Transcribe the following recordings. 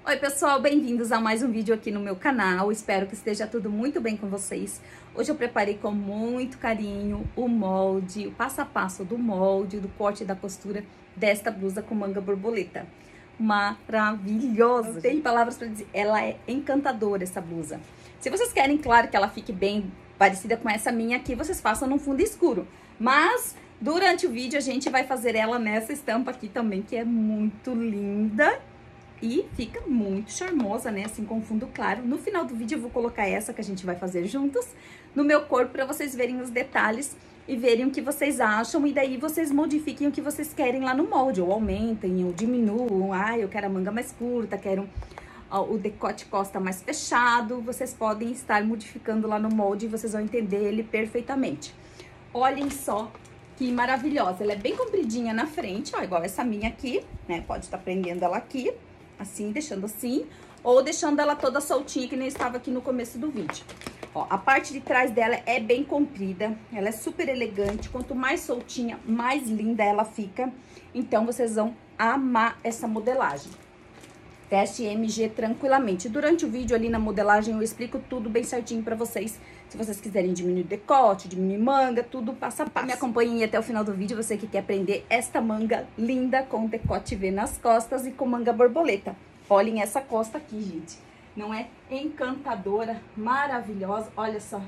Oi pessoal, bem-vindos a mais um vídeo aqui no meu canal, espero que esteja tudo muito bem com vocês. Hoje eu preparei com muito carinho o molde, o passo a passo do molde, do corte e da costura desta blusa com manga borboleta. Maravilhosa! Não tem palavras para dizer, ela é encantadora essa blusa. Se vocês querem, claro, que ela fique bem parecida com essa minha aqui, vocês façam num fundo escuro. Mas durante o vídeo a gente vai fazer ela nessa estampa aqui também, que é muito linda. E fica muito charmosa, né? Assim, com fundo claro. No final do vídeo eu vou colocar essa que a gente vai fazer juntos no meu corpo para vocês verem os detalhes e verem o que vocês acham. E daí vocês modifiquem o que vocês querem lá no molde. Ou aumentem, ou diminuam. Ah, eu quero a manga mais curta, quero o decote costa mais fechado. Vocês podem estar modificando lá no molde e vocês vão entender ele perfeitamente. Olhem só que maravilhosa. Ela é bem compridinha na frente, ó, igual essa minha aqui, né? Pode estar prendendo ela aqui. Assim, deixando assim, ou deixando ela toda soltinha, que nem estava aqui no começo do vídeo. Ó, a parte de trás dela é bem comprida, ela é super elegante, quanto mais soltinha, mais linda ela fica. Então, vocês vão amar essa modelagem. Veste MG tranquilamente. Durante o vídeo ali na modelagem eu explico tudo bem certinho pra vocês. Se vocês quiserem diminuir o decote, diminuir manga, tudo passo a passo. Me acompanhem até o final do vídeo, você que quer aprender esta manga linda com decote V nas costas e com manga borboleta. Olhem essa costa aqui, gente. Não é encantadora, maravilhosa, olha só.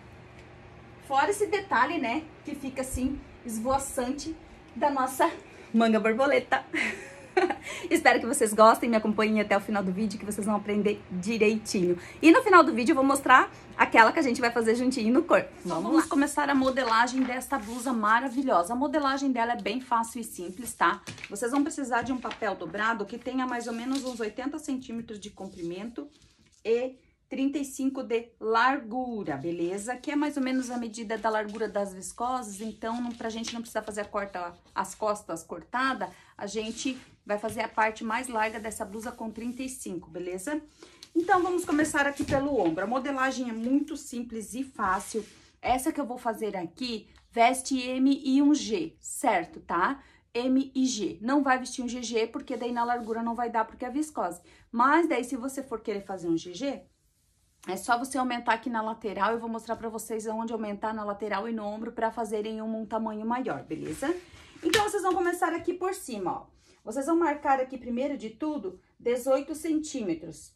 Fora esse detalhe, né, que fica assim, esvoaçante da nossa manga borboleta. Espero que vocês gostem, me acompanhem até o final do vídeo, que vocês vão aprender direitinho. E no final do vídeo eu vou mostrar aquela que a gente vai fazer juntinho no corpo. Vamos começar a modelagem desta blusa maravilhosa. A modelagem dela é bem fácil e simples, tá? Vocês vão precisar de um papel dobrado que tenha mais ou menos uns 80 centímetros de comprimento e 35 de largura, beleza? Que é mais ou menos a medida da largura das viscosas, então pra gente não precisar fazer as costas cortada, a gente vai fazer a parte mais larga dessa blusa com 35, beleza? Então, vamos começar aqui pelo ombro. A modelagem é muito simples e fácil. Essa que eu vou fazer aqui, veste M e um G, certo, tá? M e G. Não vai vestir um GG, porque daí na largura não vai dar, porque é viscose. Mas daí, se você for querer fazer um GG, é só você aumentar aqui na lateral. Eu vou mostrar pra vocês onde aumentar na lateral e no ombro pra fazerem um tamanho maior, beleza? Então, vocês vão começar aqui por cima, ó. Vocês vão marcar aqui, primeiro de tudo, 18 centímetros.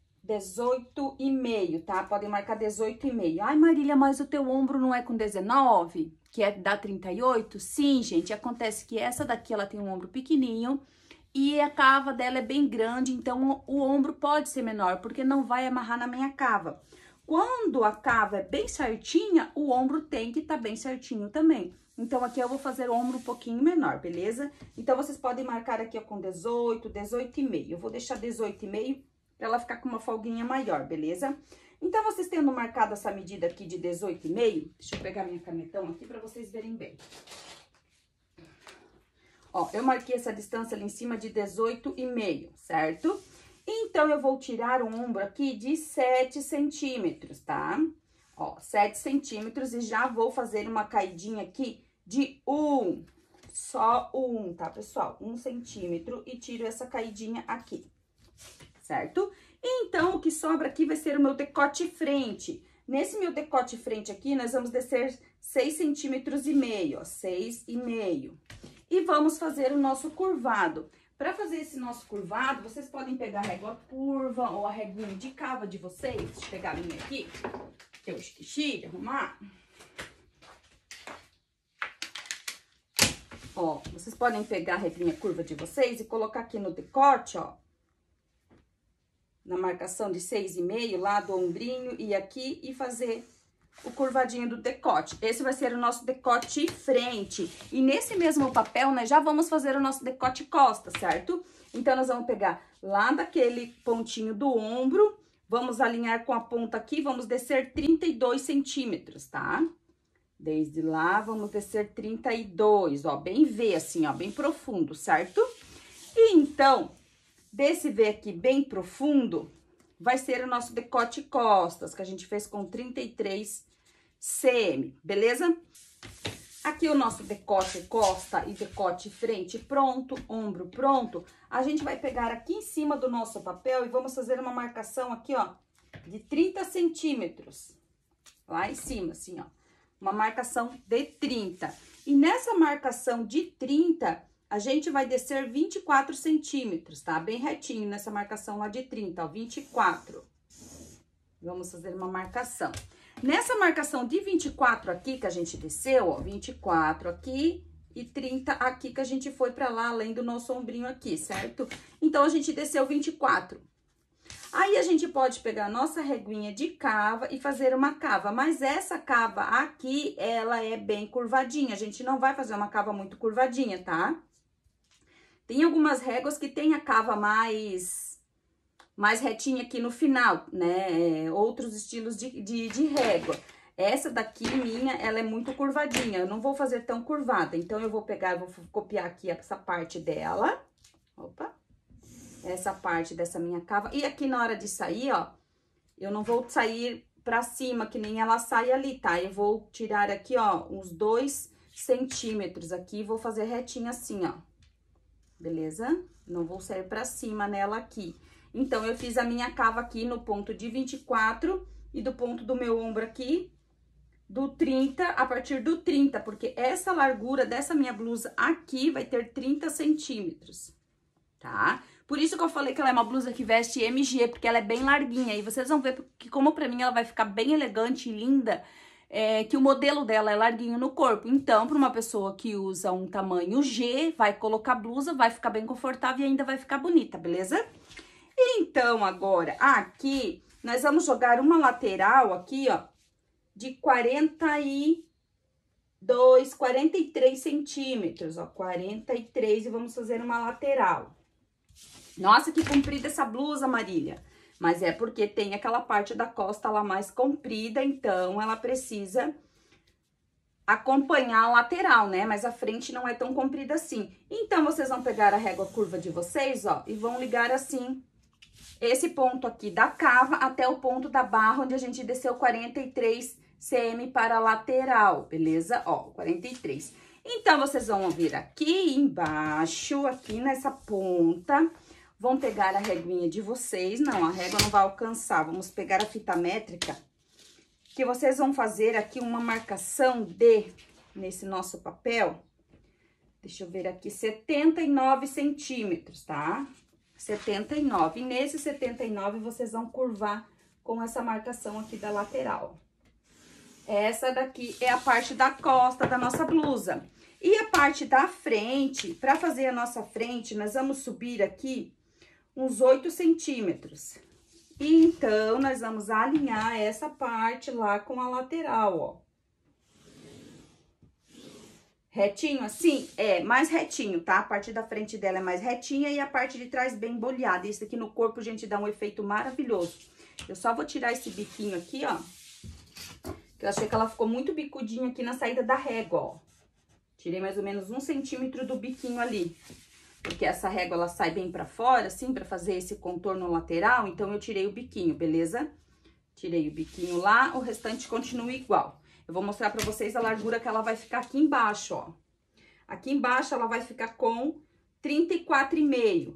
18,5, tá? Podem marcar 18,5. Ai, Marília, mas o teu ombro não é com 19? Que é da 38? Sim, gente, acontece que essa daqui, ela tem um ombro pequenininho e a cava dela é bem grande, então o ombro pode ser menor, porque não vai amarrar na minha cava. Quando a cava é bem certinha, o ombro tem que estar bem certinho também. Então, aqui eu vou fazer o ombro um pouquinho menor, beleza? Então, vocês podem marcar aqui, ó, com 18, 18,5. Eu vou deixar 18,5 para ela ficar com uma folguinha maior, beleza? Então, vocês tendo marcado essa medida aqui de 18,5, deixa eu pegar minha canetão aqui para vocês verem bem. Ó, eu marquei essa distância ali em cima de 18,5, certo? Então, eu vou tirar o ombro aqui de 7 centímetros, tá? Ó, 7 centímetros e já vou fazer uma caidinha aqui de 1, só 1, tá, pessoal? 1 centímetro e tiro essa caidinha aqui, certo? Então, o que sobra aqui vai ser o meu decote frente. Nesse meu decote frente aqui, nós vamos descer 6,5 centímetros, ó, 6,5. E vamos fazer o nosso curvado. Para fazer esse nosso curvado, vocês podem pegar a régua curva ou a réguinha de cava de vocês. Deixa eu pegar a minha aqui, que eu esqueci de arrumar. Ó, vocês podem pegar a regrinha curva de vocês e colocar aqui no decote, ó. Na marcação de 6,5, lá do ombrinho e aqui, e fazer o curvadinho do decote. Esse vai ser o nosso decote frente. E nesse mesmo papel, nós já vamos fazer o nosso decote costa, certo? Então, nós vamos pegar lá daquele pontinho do ombro, vamos alinhar com a ponta aqui, vamos descer 32 centímetros, tá? Desde lá, vamos descer 32, ó, bem V assim, ó, bem profundo, certo? E então, desse V aqui bem profundo, vai ser o nosso decote costas, que a gente fez com 33 cm, beleza? Aqui o nosso decote costa e decote frente pronto, ombro pronto. A gente vai pegar aqui em cima do nosso papel e vamos fazer uma marcação aqui, ó, de 30 centímetros. Lá em cima, assim, ó. Uma marcação de 30. E nessa marcação de 30, a gente vai descer 24 centímetros, tá? Bem retinho nessa marcação lá de 30, ó, 24. Vamos fazer uma marcação. Nessa marcação de 24 aqui que a gente desceu, ó, 24 aqui e 30 aqui que a gente foi pra lá, além do nosso ombrinho aqui, certo? Então, a gente desceu 24. Aí, a gente pode pegar a nossa reguinha de cava e fazer uma cava, mas essa cava aqui, ela é bem curvadinha, a gente não vai fazer uma cava muito curvadinha, tá? Tem algumas réguas que tem a cava mais retinha aqui no final, né? Outros estilos de régua. Essa daqui, minha, ela é muito curvadinha. Eu não vou fazer tão curvada. Então, eu vou pegar, eu vou copiar aqui essa parte dela. Opa! Essa parte dessa minha cava. E aqui na hora de sair, ó, eu não vou sair pra cima, que nem ela sai ali, tá? Eu vou tirar aqui, ó, uns 2 centímetros aqui e vou fazer retinho assim, ó. Beleza? Não vou sair pra cima nela aqui. Então, eu fiz a minha cava aqui no ponto de 24 e do ponto do meu ombro aqui, do 30, a partir do 30, porque essa largura dessa minha blusa aqui vai ter 30 centímetros, tá? Por isso que eu falei que ela é uma blusa que veste MG, porque ela é bem larguinha. E vocês vão ver que, como pra mim ela vai ficar bem elegante e linda, que o modelo dela é larguinho no corpo. Então, pra uma pessoa que usa um tamanho G, vai colocar blusa, vai ficar bem confortável e ainda vai ficar bonita, beleza? Então, agora, aqui, nós vamos jogar uma lateral aqui, ó, de 42, 43 centímetros, ó, 43, e vamos fazer uma lateral. Nossa, que comprida essa blusa, Marília. Mas é porque tem aquela parte da costa lá mais comprida, então ela precisa acompanhar a lateral, né? Mas a frente não é tão comprida assim. Então, vocês vão pegar a régua curva de vocês, ó, e vão ligar assim esse ponto aqui da cava até o ponto da barra, onde a gente desceu 43 cm para a lateral, beleza? Ó, 43. Então, vocês vão vir aqui embaixo, aqui nessa ponta, vão pegar a reguinha de vocês. Não, a régua não vai alcançar. Vamos pegar a fita métrica, que vocês vão fazer aqui uma marcação nesse nosso papel, deixa eu ver aqui, 79 centímetros, tá? 79. E nesse 79, vocês vão curvar com essa marcação aqui da lateral. Essa daqui é a parte da costa da nossa blusa. E a parte da frente, para fazer a nossa frente, nós vamos subir aqui uns 8 centímetros. E então, nós vamos alinhar essa parte lá com a lateral, ó. Retinho assim? É, mais retinho, tá? A parte da frente dela é mais retinha e a parte de trás bem boleada. Isso aqui no corpo, gente, dá um efeito maravilhoso. Eu só vou tirar esse biquinho aqui, ó. Que eu achei que ela ficou muito bicudinha aqui na saída da régua, ó. Tirei mais ou menos 1 centímetro do biquinho ali. Porque essa régua, ela sai bem pra fora, assim, pra fazer esse contorno lateral. Então, eu tirei o biquinho, beleza? Tirei o biquinho lá, o restante continua igual. Eu vou mostrar pra vocês a largura que ela vai ficar aqui embaixo, ó. Aqui embaixo, ela vai ficar com 34,5.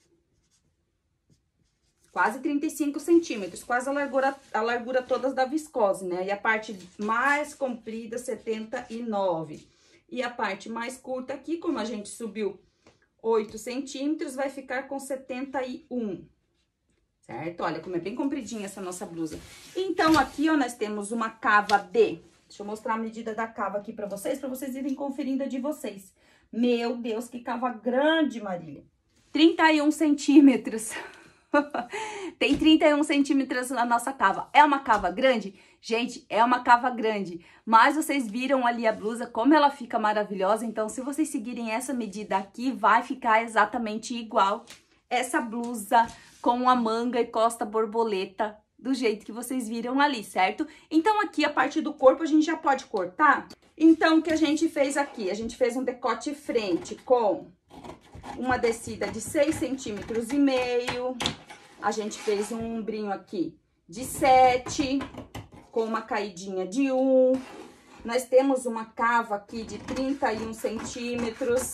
Quase 35 centímetros, quase a largura toda da viscose, né? E a parte mais comprida, 79. E a parte mais curta aqui, como a gente subiu 8 centímetros, vai ficar com 71. Certo? Olha como é bem compridinha essa nossa blusa. Então, aqui, ó, nós temos uma cava de... Deixa eu mostrar a medida da cava aqui pra vocês irem conferindo a de vocês. Meu Deus, que cava grande, Marília. 31 centímetros. Tem 31 centímetros na nossa cava. É uma cava grande? Gente, é uma cava grande. Mas vocês viram ali a blusa, como ela fica maravilhosa. Então, se vocês seguirem essa medida aqui, vai ficar exatamente igual essa blusa com a manga e costa borboleta, do jeito que vocês viram ali, certo? Então, aqui a parte do corpo a gente já pode cortar. Então, o que a gente fez aqui? A gente fez um decote frente com uma descida de 6,5 centímetros. A gente fez um ombrinho aqui de 7, com uma caidinha de 1. Nós temos uma cava aqui de 31 centímetros.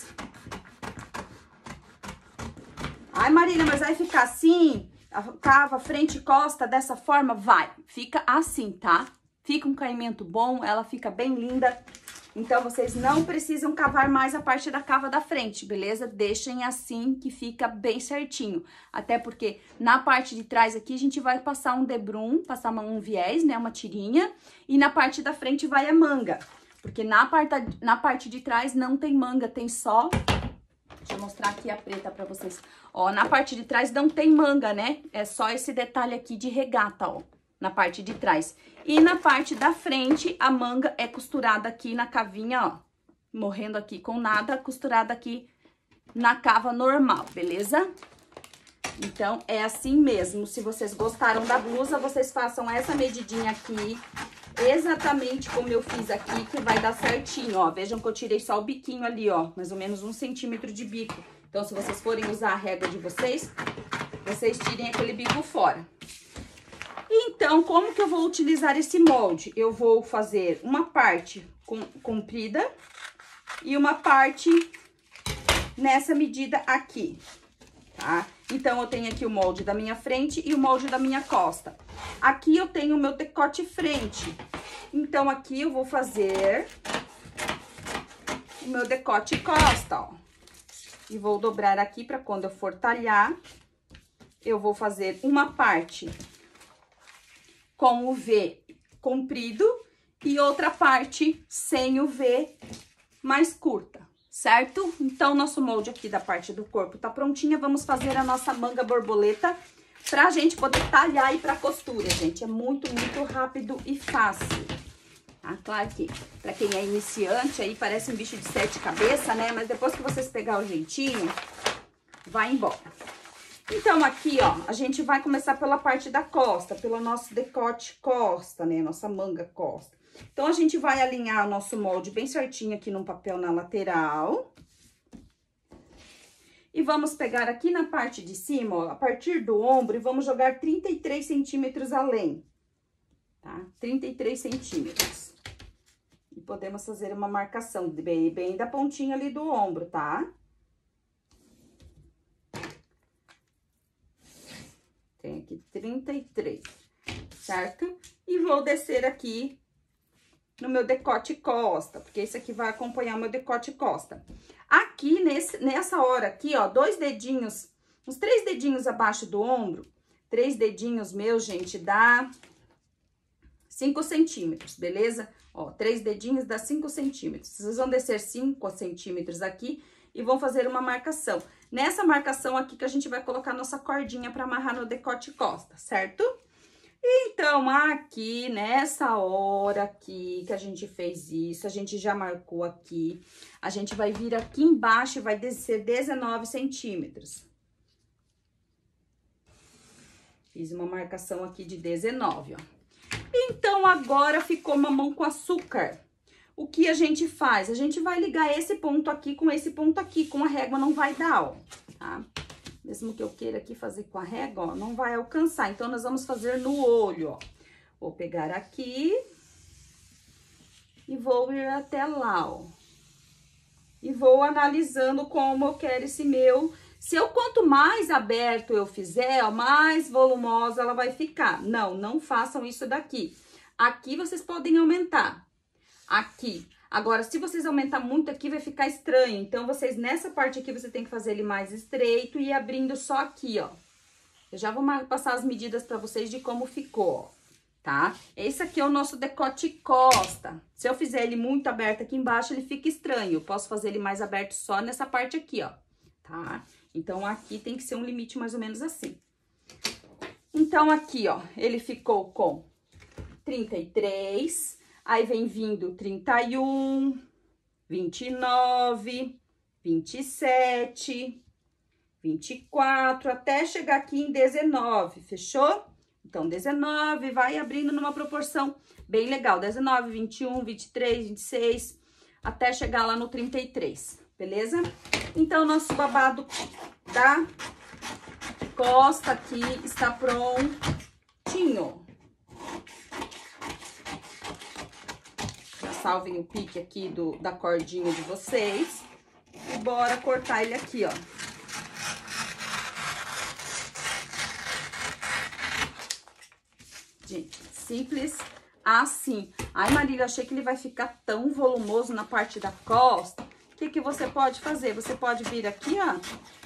Ai, Marília, mas vai ficar assim? A cava frente e costa dessa forma? Vai, fica assim, tá? Fica um caimento bom, ela fica bem linda. Então, vocês não precisam cavar mais a parte da cava da frente, beleza? Deixem assim que fica bem certinho. Até porque na parte de trás aqui a gente vai passar um debrum, passar um viés, né? Uma tirinha. E na parte da frente vai a manga. Porque na parte de trás não tem manga, tem só... Deixa eu mostrar aqui a preta pra vocês. Ó, na parte de trás não tem manga, né? É só esse detalhe aqui de regata, ó. Na parte de trás. E na parte da frente, a manga é costurada aqui na cavinha, ó. Morrendo aqui com nada, costurada aqui na cava normal, beleza? Então, é assim mesmo. Se vocês gostaram da blusa, vocês façam essa medidinha aqui, exatamente como eu fiz aqui, que vai dar certinho, ó. Vejam que eu tirei só o biquinho ali, ó. Mais ou menos 1 centímetro de bico. Então, se vocês forem usar a régua de vocês, vocês tirem aquele bico fora. Então, como que eu vou utilizar esse molde? Eu vou fazer uma parte comprida e uma parte nessa medida aqui, tá? Então, eu tenho aqui o molde da minha frente e o molde da minha costa. Aqui eu tenho o meu decote frente. Então, aqui eu vou fazer o meu decote costa, ó. E vou dobrar aqui para quando eu for talhar, eu vou fazer uma parte com o V comprido e outra parte sem o V mais curta, certo? Então, nosso molde aqui da parte do corpo tá prontinha. Vamos fazer a nossa manga borboleta pra gente poder talhar e pra costura, gente. É muito, muito rápido e fácil. Ah, claro que pra quem é iniciante aí parece um bicho de 7 cabeças, né? Mas depois que vocês pegar o jeitinho, vai embora. Então, aqui, ó, a gente vai começar pela parte da costa, pelo nosso decote costa, né? Nossa manga costa. Então, a gente vai alinhar o nosso molde bem certinho aqui num papel na lateral. E vamos pegar aqui na parte de cima, ó, a partir do ombro, e vamos jogar 33 centímetros além, tá? 33 centímetros. E podemos fazer uma marcação bem da pontinha ali do ombro, tá? Tem aqui 33, certo? E vou descer aqui no meu decote costa, porque esse aqui vai acompanhar o meu decote costa. Aqui, nessa hora aqui, ó, 2 dedinhos, uns 3 dedinhos abaixo do ombro, 3 dedinhos meus, gente, dá 5 centímetros, beleza? Ó, 3 dedinhos dá 5 centímetros. Vocês vão descer 5 centímetros aqui e vão fazer uma marcação. Nessa marcação aqui que a gente vai colocar nossa cordinha para amarrar no decote costa, certo? Então, aqui, nessa hora aqui que a gente fez isso, a gente já marcou aqui, a gente vai vir aqui embaixo e vai descer 19 centímetros. Fiz uma marcação aqui de 19, ó. Então, agora ficou mamão com açúcar. O que a gente faz? A gente vai ligar esse ponto aqui com esse ponto aqui, com a régua não vai dar, ó, tá? Mesmo que eu queira aqui fazer com a régua, ó, não vai alcançar. Então, nós vamos fazer no olho, ó. Vou pegar aqui e vou ir até lá, ó. E vou analisando como eu quero esse meu. Quanto mais aberto eu fizer, ó, mais volumosa ela vai ficar. Não façam isso daqui. Aqui vocês podem aumentar. Aqui. Agora, se vocês aumentar muito aqui, vai ficar estranho. Então, vocês, nessa parte aqui, você tem que fazer ele mais estreito e abrindo só aqui, ó. Eu já vou passar as medidas pra vocês de como ficou, ó, tá? Esse aqui é o nosso decote costa. Se eu fizer ele muito aberto aqui embaixo, ele fica estranho. Eu posso fazer ele mais aberto só nessa parte aqui, ó, tá? Então, aqui tem que ser um limite mais ou menos assim. Então, aqui, ó, ele ficou com 33... Aí, vem vindo 31, 29, 27, 24, até chegar aqui em 19, fechou? Então, 19, vai abrindo numa proporção bem legal. 19, 21, 23, 26, até chegar lá no 33, beleza? Então, nosso babado da costa aqui está prontinho. salvem o pique aqui da cordinha de vocês. E bora cortar ele aqui, ó. Gente, simples assim. Ai, Marília, achei que ele vai ficar tão volumoso na parte da costa. O que você pode fazer? Você pode vir aqui, ó,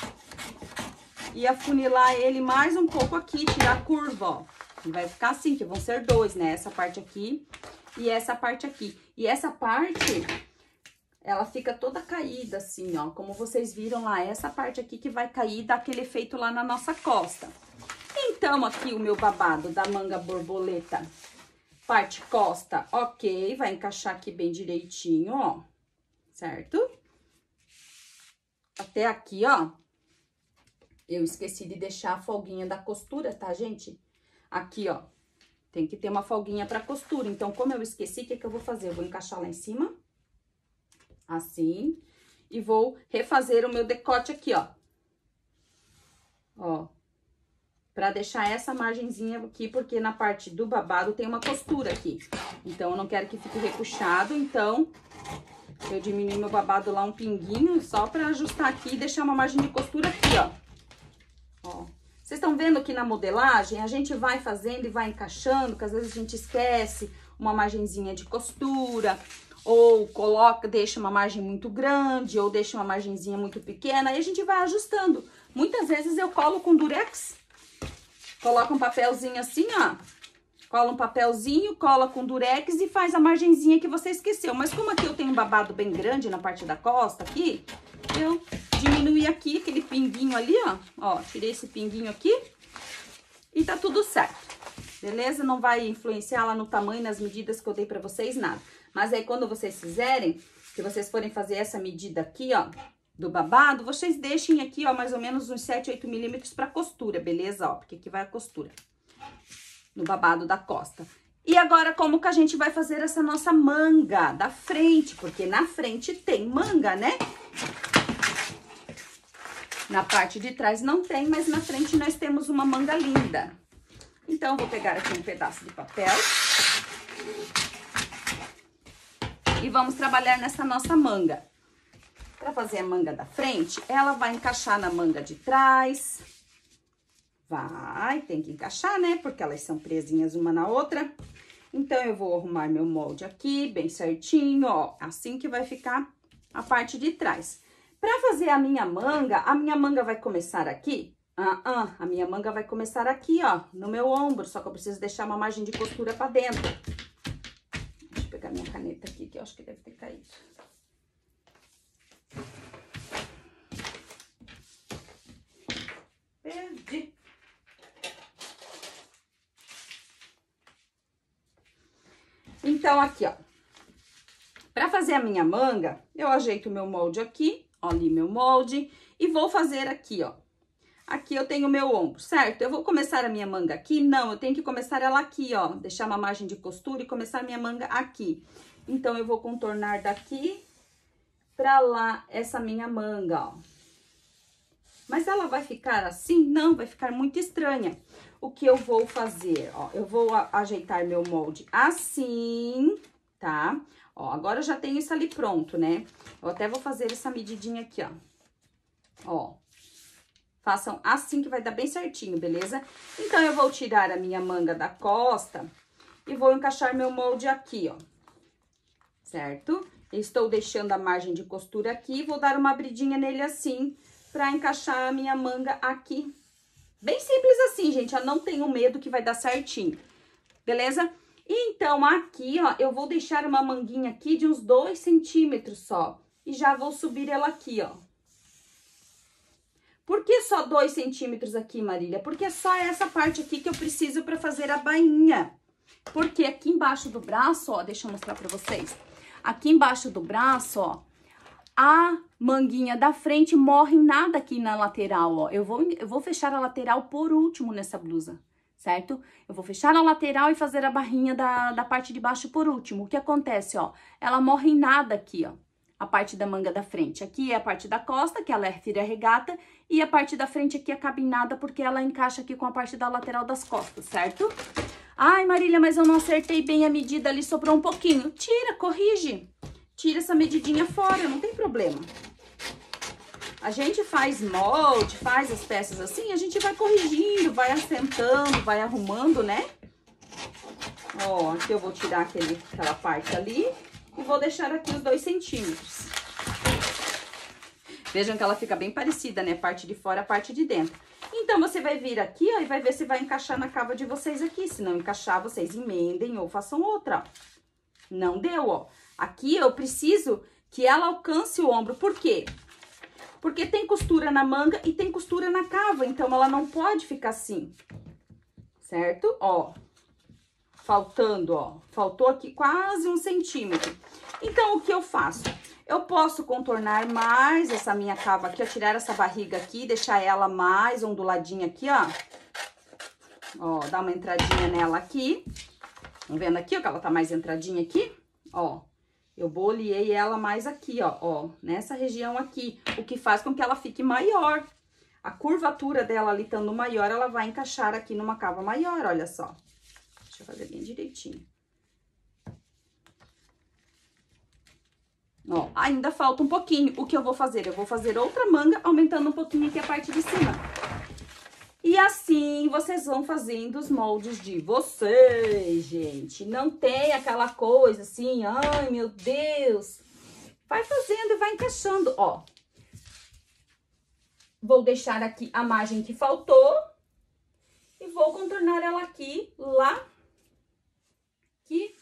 e afunilar ele mais um pouco aqui, tirar a curva, ó. E vai ficar assim, que vão ser dois, né? Essa parte aqui e essa parte aqui. E essa parte, ela fica toda caída assim, ó. Como vocês viram lá, essa parte aqui que vai cair, dá aquele efeito lá na nossa costa. Então, aqui o meu babado da manga borboleta, parte costa, ok. Vai encaixar aqui bem direitinho, ó. Certo? Até aqui, ó. Eu esqueci de deixar a folguinha da costura, tá, gente? Aqui, ó, tem que ter uma folguinha pra costura. Então, como eu esqueci, o que eu vou fazer? Eu vou encaixar lá em cima, assim, e vou refazer o meu decote aqui, ó. Ó, pra deixar essa margenzinha aqui, porque na parte do babado tem uma costura aqui. Então, eu não quero que fique repuxado, então, eu diminui meu babado lá um pinguinho, só pra ajustar aqui e deixar uma margem de costura aqui, ó. Ó. Vocês estão vendo que na modelagem a gente vai fazendo e vai encaixando, que às vezes a gente esquece uma margenzinha de costura, ou deixa uma margem muito grande, ou deixa uma margenzinha muito pequena, e a gente vai ajustando. Muitas vezes eu colo com durex, coloca um papelzinho assim, ó, cola um papelzinho, cola com durex e faz a margenzinha que você esqueceu. Mas como aqui eu tenho um babado bem grande na parte da costa aqui, eu diminuí aqui aquele pinguinho ali, ó. Ó, tirei esse pinguinho aqui e tá tudo certo. Beleza? Não vai influenciar lá no tamanho, nas medidas que eu dei pra vocês, nada. Mas aí, quando vocês fizerem, que vocês forem fazer essa medida aqui, ó, do babado, vocês deixem aqui, ó, mais ou menos uns 7, 8 milímetros pra costura, beleza? Ó, porque aqui vai a costura no babado da costa. E agora, como que a gente vai fazer essa nossa manga da frente? Porque na frente tem manga, né? Na parte de trás não tem, mas na frente nós temos uma manga linda. Então, eu vou pegar aqui um pedaço de papel. E vamos trabalhar nessa nossa manga. Para fazer a manga da frente, ela vai encaixar na manga de trás. Tem que encaixar, né? Porque elas são presinhas uma na outra. Então, eu vou arrumar meu molde aqui, bem certinho, ó. Assim que vai ficar a parte de trás. Para fazer a minha manga vai começar aqui? A minha manga vai começar aqui, ó, no meu ombro, só que eu preciso deixar uma margem de costura para dentro. Deixa eu pegar minha caneta aqui, que eu acho que deve ter caído. Perdi. Então, aqui, ó, para fazer a minha manga, eu ajeito o meu molde aqui, ó, ali meu molde, e vou fazer aqui, ó. Aqui eu tenho o meu ombro, certo? Eu vou começar a minha manga aqui? Não, eu tenho que começar ela aqui, ó, deixar uma margem de costura e começar a minha manga aqui. Então, eu vou contornar daqui pra lá essa minha manga, ó. Mas ela vai ficar assim? Não, vai ficar muito estranha. O que eu vou fazer, ó, eu vou ajeitar meu molde assim, tá? Ó, agora eu já tenho isso ali pronto, né? Eu até vou fazer essa medidinha aqui, ó. Ó, façam assim que vai dar bem certinho, beleza? Então, eu vou tirar a minha manga da costa e vou encaixar meu molde aqui, ó. Certo? Estou deixando a margem de costura aqui, vou dar uma abridinha nele assim, pra encaixar a minha manga aqui. Bem simples assim, gente, eu não tenho medo que vai dar certinho, beleza? Então, aqui, ó, eu vou deixar uma manguinha aqui de uns 2 centímetros só. E já vou subir ela aqui, ó. Por que só 2 centímetros aqui, Marília? Porque é só essa parte aqui que eu preciso pra fazer a bainha. Porque aqui embaixo do braço, ó, deixa eu mostrar pra vocês. Aqui embaixo do braço, ó, a manguinha da frente morre nada aqui na lateral, ó. Eu vou fechar a lateral por último nessa blusa, certo? Eu vou fechar a lateral e fazer a barrinha da parte de baixo por último. O que acontece, ó? Ela morre nada aqui, ó. A parte da manga da frente. Aqui é a parte da costa, que ela é tira regata, e a parte da frente aqui acaba em nada, porque ela encaixa aqui com a parte da lateral das costas, certo? Ai, Marília, mas eu não acertei bem a medida ali, sobrou um pouquinho. Tira, corrige. Tira essa medidinha fora, não tem problema. A gente faz molde, faz as peças assim, a gente vai corrigindo, vai assentando, vai arrumando, né? Ó, aqui eu vou tirar aquela parte ali e vou deixar aqui os 2 centímetros. Vejam que ela fica bem parecida, né? Parte de fora, parte de dentro. Então, você vai vir aqui, ó, e vai ver se vai encaixar na cava de vocês aqui. Se não encaixar, vocês emendem ou façam outra, ó. Não deu, ó. Aqui eu preciso que ela alcance o ombro. Por quê? Porque tem costura na manga e tem costura na cava. Então, ela não pode ficar assim. Certo? Ó. Faltando, ó. Faltou aqui quase 1 centímetro. Então, o que eu faço? Eu posso contornar mais essa minha cava aqui, ó, tirar essa barriga aqui, deixar ela mais onduladinha aqui, ó. Ó, dar uma entradinha nela aqui. Estão vendo aqui, ó, que ela tá mais entradinha aqui? Ó, eu boleei ela mais aqui, ó, nessa região aqui, o que faz com que ela fique maior. A curvatura dela ali estando maior, ela vai encaixar aqui numa cava maior, olha só. Deixa eu fazer bem direitinho. Ó, ainda falta um pouquinho. O que eu vou fazer? Eu vou fazer outra manga, aumentando um pouquinho aqui a parte de cima. E assim, vocês vão fazendo os moldes de vocês, gente. Não tem aquela coisa assim, ai, meu Deus. Vai fazendo e vai encaixando, ó. Vou deixar aqui a margem que faltou. E vou contornar ela aqui, lá. Aqui.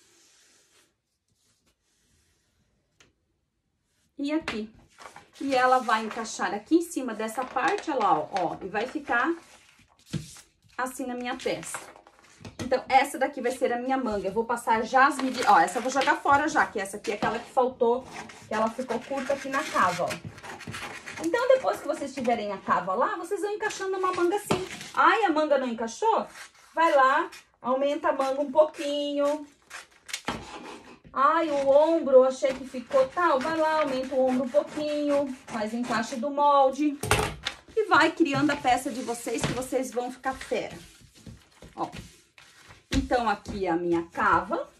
E aqui. E ela vai encaixar aqui em cima dessa parte, olha lá, ó. E vai ficar assim na minha peça. Então, essa daqui vai ser a minha manga. Eu vou passar já as medidas. Ó, essa eu vou jogar fora já, que essa aqui é aquela que faltou, que ela ficou curta aqui na cava, ó. Então, depois que vocês tiverem a cava lá, vocês vão encaixando uma manga assim. Ai, a manga não encaixou? Vai lá, aumenta a manga um pouquinho. Ai, o ombro, eu achei que ficou tal. Vai lá, aumenta o ombro um pouquinho, faz encaixe do molde. E vai criando a peça de vocês, que vocês vão ficar fera. Ó. Então, aqui é a minha cava.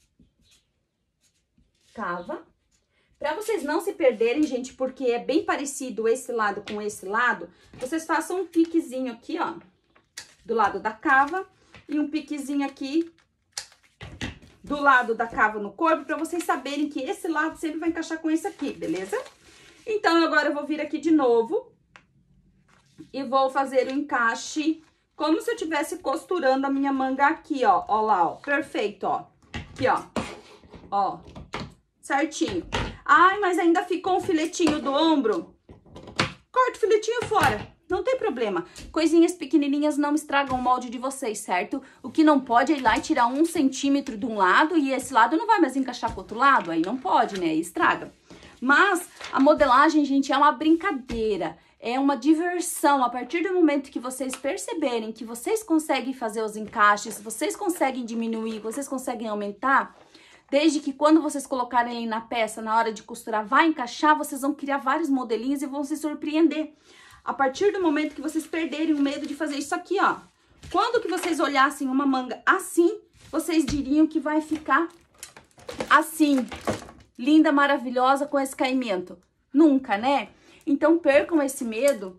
Cava. Pra vocês não se perderem, gente, porque é bem parecido esse lado com esse lado, vocês façam um piquezinho aqui, ó, do lado da cava e um piquezinho aqui do lado da cava no corpo, pra vocês saberem que esse lado sempre vai encaixar com esse aqui, beleza? Então, agora eu vou vir aqui de novo e vou fazer o encaixe como se eu estivesse costurando a minha manga aqui, ó. Ó lá, ó. Perfeito, ó. Aqui, ó. Ó. Certinho. Ai, mas ainda ficou um filetinho do ombro. Corta o filetinho fora. Não tem problema. Coisinhas pequenininhas não estragam o molde de vocês, certo? O que não pode é ir lá e tirar 1 centímetro de um lado e esse lado não vai mais encaixar com o outro lado. Aí não pode, né? Aí estraga. Mas a modelagem, gente, é uma brincadeira. É uma diversão. A partir do momento que vocês perceberem que vocês conseguem fazer os encaixes, vocês conseguem diminuir, vocês conseguem aumentar, desde que quando vocês colocarem ele na peça, na hora de costurar, vai encaixar, vocês vão criar vários modelinhos e vão se surpreender. A partir do momento que vocês perderem o medo de fazer isso aqui, ó. Quando que vocês olhassem uma manga assim, vocês diriam que vai ficar assim, linda, maravilhosa, com esse caimento. Nunca, né? Então, percam esse medo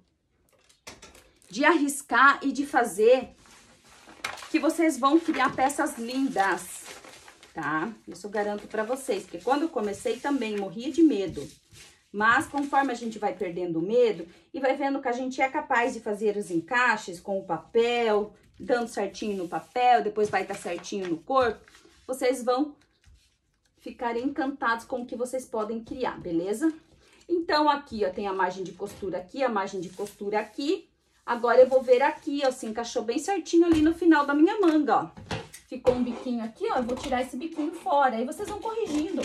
de arriscar e de fazer, que vocês vão criar peças lindas, tá? Isso eu garanto pra vocês, porque quando eu comecei também morria de medo. Mas conforme a gente vai perdendo o medo e vai vendo que a gente é capaz de fazer os encaixes com o papel, dando certinho no papel, depois vai estar certinho no corpo, vocês vão ficar encantados com o que vocês podem criar, beleza? Então, aqui, ó, tem a margem de costura aqui, a margem de costura aqui. Agora, eu vou ver aqui, ó, se encaixou bem certinho ali no final da minha manga, ó. Ficou um biquinho aqui, ó, eu vou tirar esse biquinho fora, aí vocês vão corrigindo.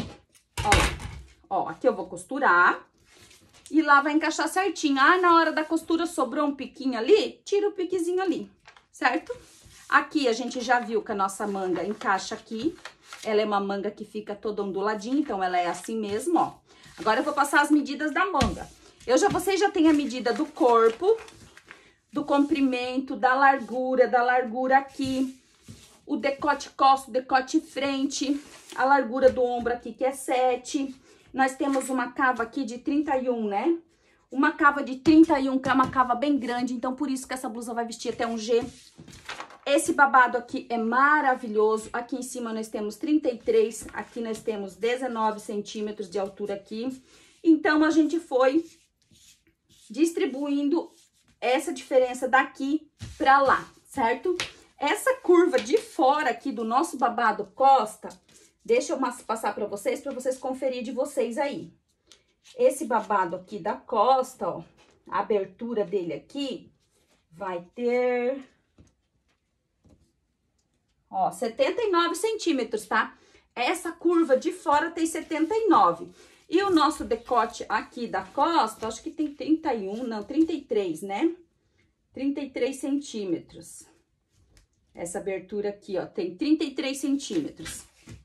Ó, aqui eu vou costurar e lá vai encaixar certinho. Ah, na hora da costura sobrou um piquinho ali, tira o piquezinho ali, certo? Aqui a gente já viu que a nossa manga encaixa aqui. Ela é uma manga que fica toda onduladinha, então ela é assim mesmo, ó. Agora eu vou passar as medidas da manga. Vocês já têm a medida do corpo, do comprimento, da largura aqui. o decote costa, o decote frente, a largura do ombro aqui, que é 7. Nós temos uma cava aqui de 31, né? Uma cava de 31, que é uma cava bem grande, então por isso que essa blusa vai vestir até um G. Esse babado aqui é maravilhoso. Aqui em cima nós temos 33, aqui nós temos 19 centímetros de altura aqui. Então, a gente foi distribuindo essa diferença daqui pra lá, certo? Essa curva de fora aqui do nosso babado costa, deixa eu passar pra vocês conferir de vocês aí. Esse babado aqui da costa, ó, a abertura dele aqui vai ter... Ó, 79 centímetros, tá? Essa curva de fora tem 79. E o nosso decote aqui da costa, acho que tem 31, não, 33, né? 33 centímetros. Essa abertura aqui, ó, tem 33 centímetros.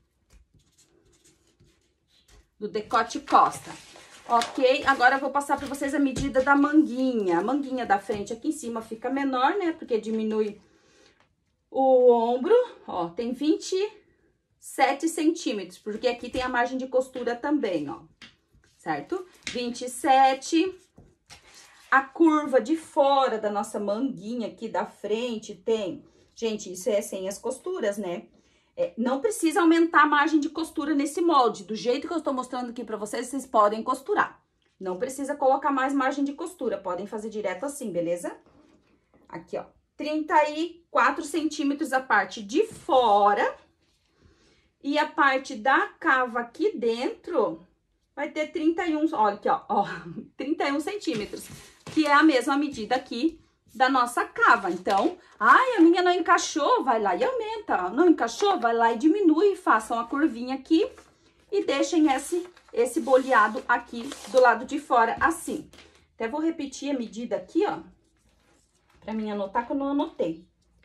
Do decote costa. Ok? Agora eu vou passar pra vocês a medida da manguinha. A manguinha da frente aqui em cima fica menor, né? Porque diminui... O ombro, ó, tem 27 centímetros, porque aqui tem a margem de costura também, ó, certo? 27. A curva de fora da nossa manguinha aqui da frente tem... Gente, isso é sem as costuras, né? Não precisa aumentar a margem de costura nesse molde. Do jeito que eu estou mostrando aqui pra vocês, vocês podem costurar. Não precisa colocar mais margem de costura, podem fazer direto assim, beleza? Aqui, ó. 34 centímetros a parte de fora. E a parte da cava aqui dentro vai ter 31, olha aqui, ó, 31 centímetros. Que é a mesma medida aqui da nossa cava. Então, ai, a minha não encaixou, vai lá e aumenta. Não encaixou, vai lá e diminui. Façam a curvinha aqui e deixem esse boleado aqui do lado de fora, assim. Até vou repetir a medida aqui, ó. Pra mim anotar, que eu não anotei.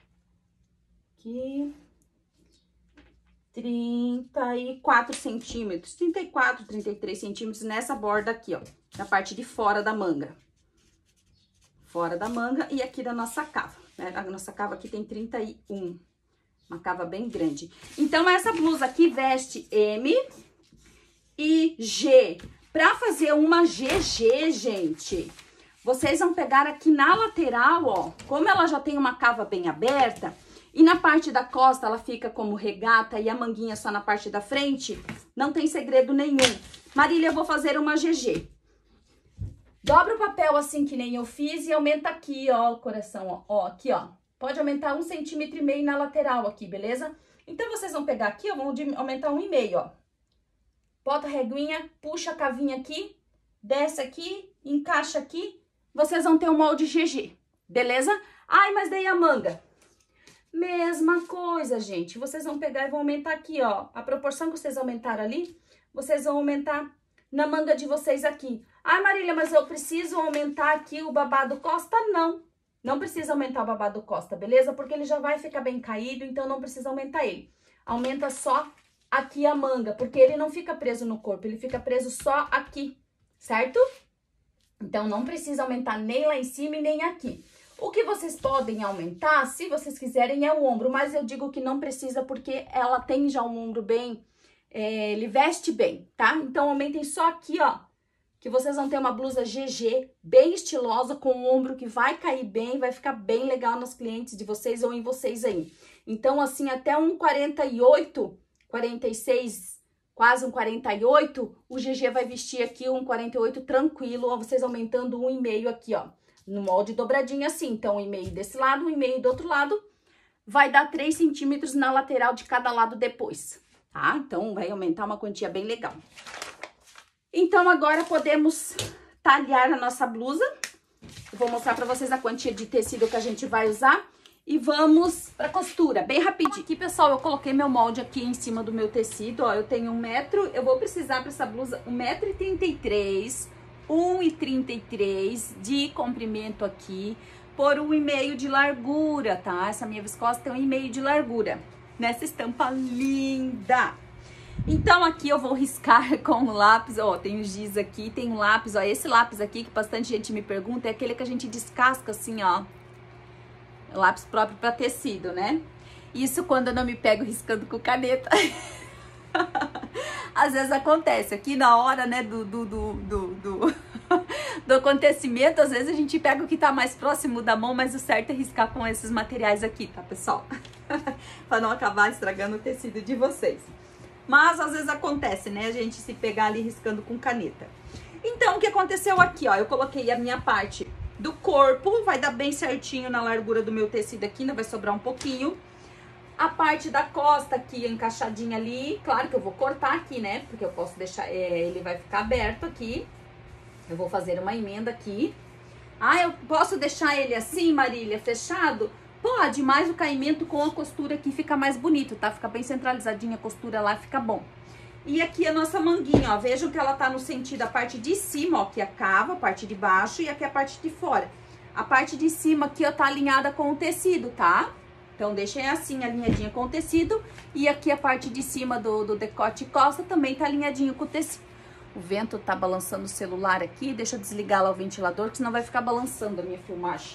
Aqui. 34 centímetros. 34, 33 centímetros nessa borda aqui, ó. Na parte de fora da manga. Fora da manga e aqui da nossa cava, né? A nossa cava aqui tem 31. Uma cava bem grande. Então, essa blusa aqui veste M e G. Pra fazer uma GG, gente... Vocês vão pegar aqui na lateral, ó, como ela já tem uma cava bem aberta, e na parte da costa ela fica como regata e a manguinha só na parte da frente, não tem segredo nenhum. Marília, eu vou fazer uma GG. Dobra o papel assim que nem eu fiz e aumenta aqui, ó, coração, ó, aqui, ó. Pode aumentar 1,5 centímetro na lateral aqui, beleza? Então, vocês vão pegar aqui, ó, vão aumentar 1,5, ó. Bota a reguinha, puxa a cavinha aqui, desce aqui, encaixa aqui. Vocês vão ter um molde GG, beleza? Ai, mas daí a manga? Mesma coisa, gente. Vocês vão pegar e vão aumentar aqui, ó. A proporção que vocês aumentaram ali, vocês vão aumentar na manga de vocês aqui. Ai, Marília, mas eu preciso aumentar aqui o babado costa? Não. Não precisa aumentar o babado costa, beleza? Porque ele já vai ficar bem caído, então não precisa aumentar ele. Aumenta só aqui a manga, porque ele não fica preso no corpo, ele fica preso só aqui, certo? Então, não precisa aumentar nem lá em cima e nem aqui. O que vocês podem aumentar, se vocês quiserem, é o ombro. Mas eu digo que não precisa porque ela tem já um ombro bem... ele veste bem, tá? Então, aumentem só aqui, ó. Que vocês vão ter uma blusa GG bem estilosa, com o ombro que vai cair bem, vai ficar bem legal nos clientes de vocês ou em vocês aí. Então, assim, até um 48, 46... Quase um 48, o GG vai vestir aqui um 48 tranquilo, ó, vocês aumentando 1,5 aqui, ó, no molde dobradinho assim. Então, 1,5 desse lado, 1,5 do outro lado, vai dar 3 centímetros na lateral de cada lado depois, tá? Então, vai aumentar uma quantia bem legal. Então, agora podemos talhar a nossa blusa. Eu vou mostrar pra vocês a quantia de tecido que a gente vai usar. E vamos pra costura, bem rapidinho. Aqui, pessoal, eu coloquei meu molde aqui em cima do meu tecido, ó. Eu tenho 1 metro, eu vou precisar pra essa blusa 1,33 m, 1,33 de comprimento aqui, por 1,5 de largura, tá? Essa minha viscose tem 1,5 de largura, nessa estampa linda. Então, aqui eu vou riscar com o lápis, ó, tem o giz aqui, tem um lápis, ó. Esse lápis aqui, que bastante gente me pergunta, é aquele que a gente descasca assim, ó. Lápis próprio para tecido, né? Isso quando eu não me pego riscando com caneta. Às vezes acontece, aqui na hora, né, do acontecimento, às vezes a gente pega o que tá mais próximo da mão, mas o certo é riscar com esses materiais aqui, tá, pessoal? Pra não acabar estragando o tecido de vocês. Mas às vezes acontece, né, a gente se pegar ali riscando com caneta. Então, o que aconteceu aqui, ó, eu coloquei a minha parte do corpo, vai dar bem certinho na largura do meu tecido aqui, ainda vai sobrar um pouquinho. A parte da costa aqui, encaixadinha ali, claro que eu vou cortar aqui, né, porque eu posso deixar, ele vai ficar aberto aqui. Eu vou fazer uma emenda aqui. Ah, eu posso deixar ele assim, Marília, fechado? Pode, mas o caimento com a costura aqui fica mais bonito, tá? Fica bem centralizadinha a costura lá, fica bom. E aqui a nossa manguinha, ó, vejam que ela tá no sentido, a parte de cima, ó, que é a cava, a parte de baixo, e aqui a parte de fora. A parte de cima aqui, ó, tá alinhada com o tecido, tá? Então, deixem assim, alinhadinha com o tecido. E aqui a parte de cima do decote e costa também tá alinhadinho com o tecido. O vento tá balançando o celular aqui, deixa eu desligar lá o ventilador, que senão vai ficar balançando a minha filmagem.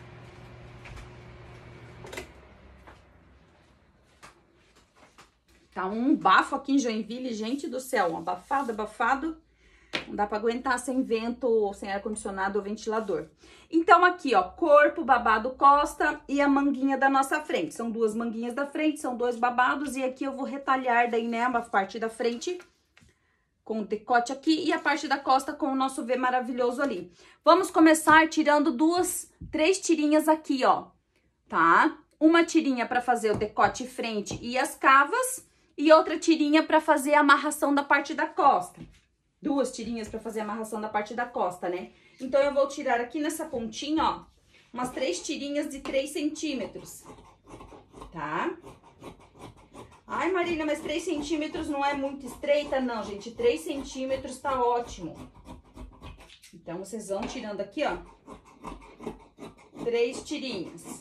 Tá um bafo aqui em Joinville, gente do céu, um abafado, abafado. Não dá pra aguentar sem vento, sem ar-condicionado ou ventilador. Então, aqui, ó, corpo, babado, costa e a manguinha da nossa frente. São duas manguinhas da frente, são dois babados. E aqui eu vou retalhar daí, né, a parte da frente com o decote aqui e a parte da costa com o nosso V maravilhoso ali. Vamos começar tirando três tirinhas aqui, ó, tá? Uma tirinha pra fazer o decote frente e as cavas. E outra tirinha pra fazer a amarração da parte da costa. Duas tirinhas pra fazer a amarração da parte da costa, né? Então, eu vou tirar aqui nessa pontinha, ó, umas 3 tirinhas de 3 centímetros, tá? Ai, Marília, mas 3 centímetros não é muito estreita? Não, gente, 3 centímetros tá ótimo. Então, vocês vão tirando aqui, ó, 3 tirinhas.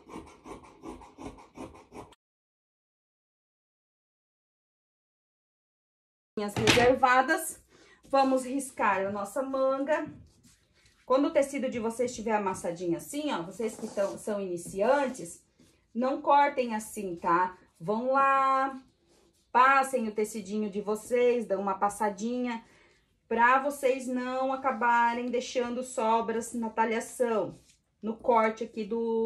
Reservadas, vamos riscar a nossa manga. Quando o tecido de vocês estiver amassadinho assim, ó, vocês que são iniciantes, não cortem assim, tá? Vão lá, passem o tecidinho de vocês, dão uma passadinha, pra vocês não acabarem deixando sobras na talhação, no corte aqui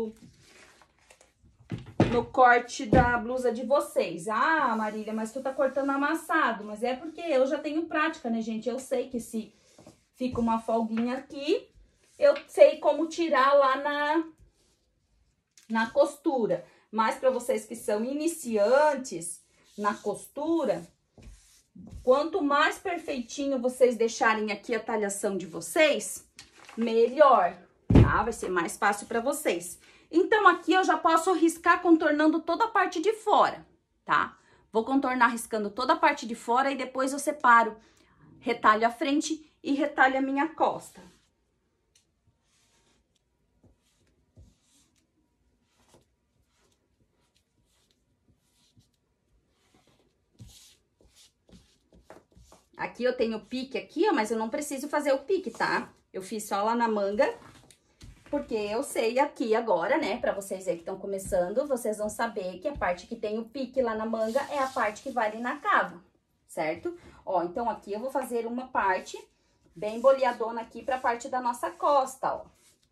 no corte da blusa de vocês. Ah, Marília, mas tu tá cortando amassado. Mas é porque eu já tenho prática, né, gente? Eu sei que se fica uma folguinha aqui, eu sei como tirar lá na costura. Mas para vocês que são iniciantes na costura, quanto mais perfeitinho vocês deixarem aqui a talhação de vocês, melhor, tá? Vai ser mais fácil para vocês. Então, aqui eu já posso riscar contornando toda a parte de fora, tá? Vou contornar riscando toda a parte de fora e depois eu separo, retalho a frente e retalho a minha costa. Aqui eu tenho pique aqui, ó, mas eu não preciso fazer o pique, tá? Eu fiz só lá na manga. Porque eu sei aqui agora, né, pra vocês aí que estão começando, vocês vão saber que a parte que tem o pique lá na manga é a parte que vai ali na cava, certo? Ó, então aqui eu vou fazer uma parte bem boleadona aqui pra parte da nossa costa, ó.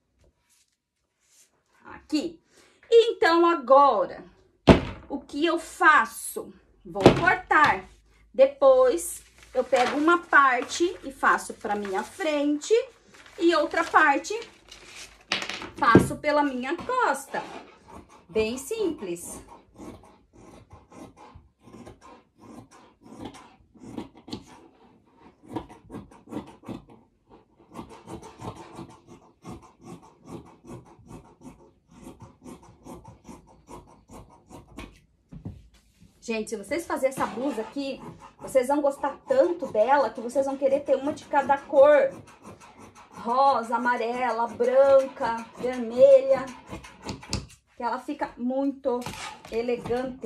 Aqui. Então, agora, o que eu faço? Vou cortar. Depois, eu pego uma parte e faço pra minha frente e outra parte faço pela minha costa. Bem simples. Gente, se vocês fazerem essa blusa aqui, vocês vão gostar tanto dela que vocês vão querer ter uma de cada cor. Rosa, amarela, branca, vermelha. Que ela fica muito elegante.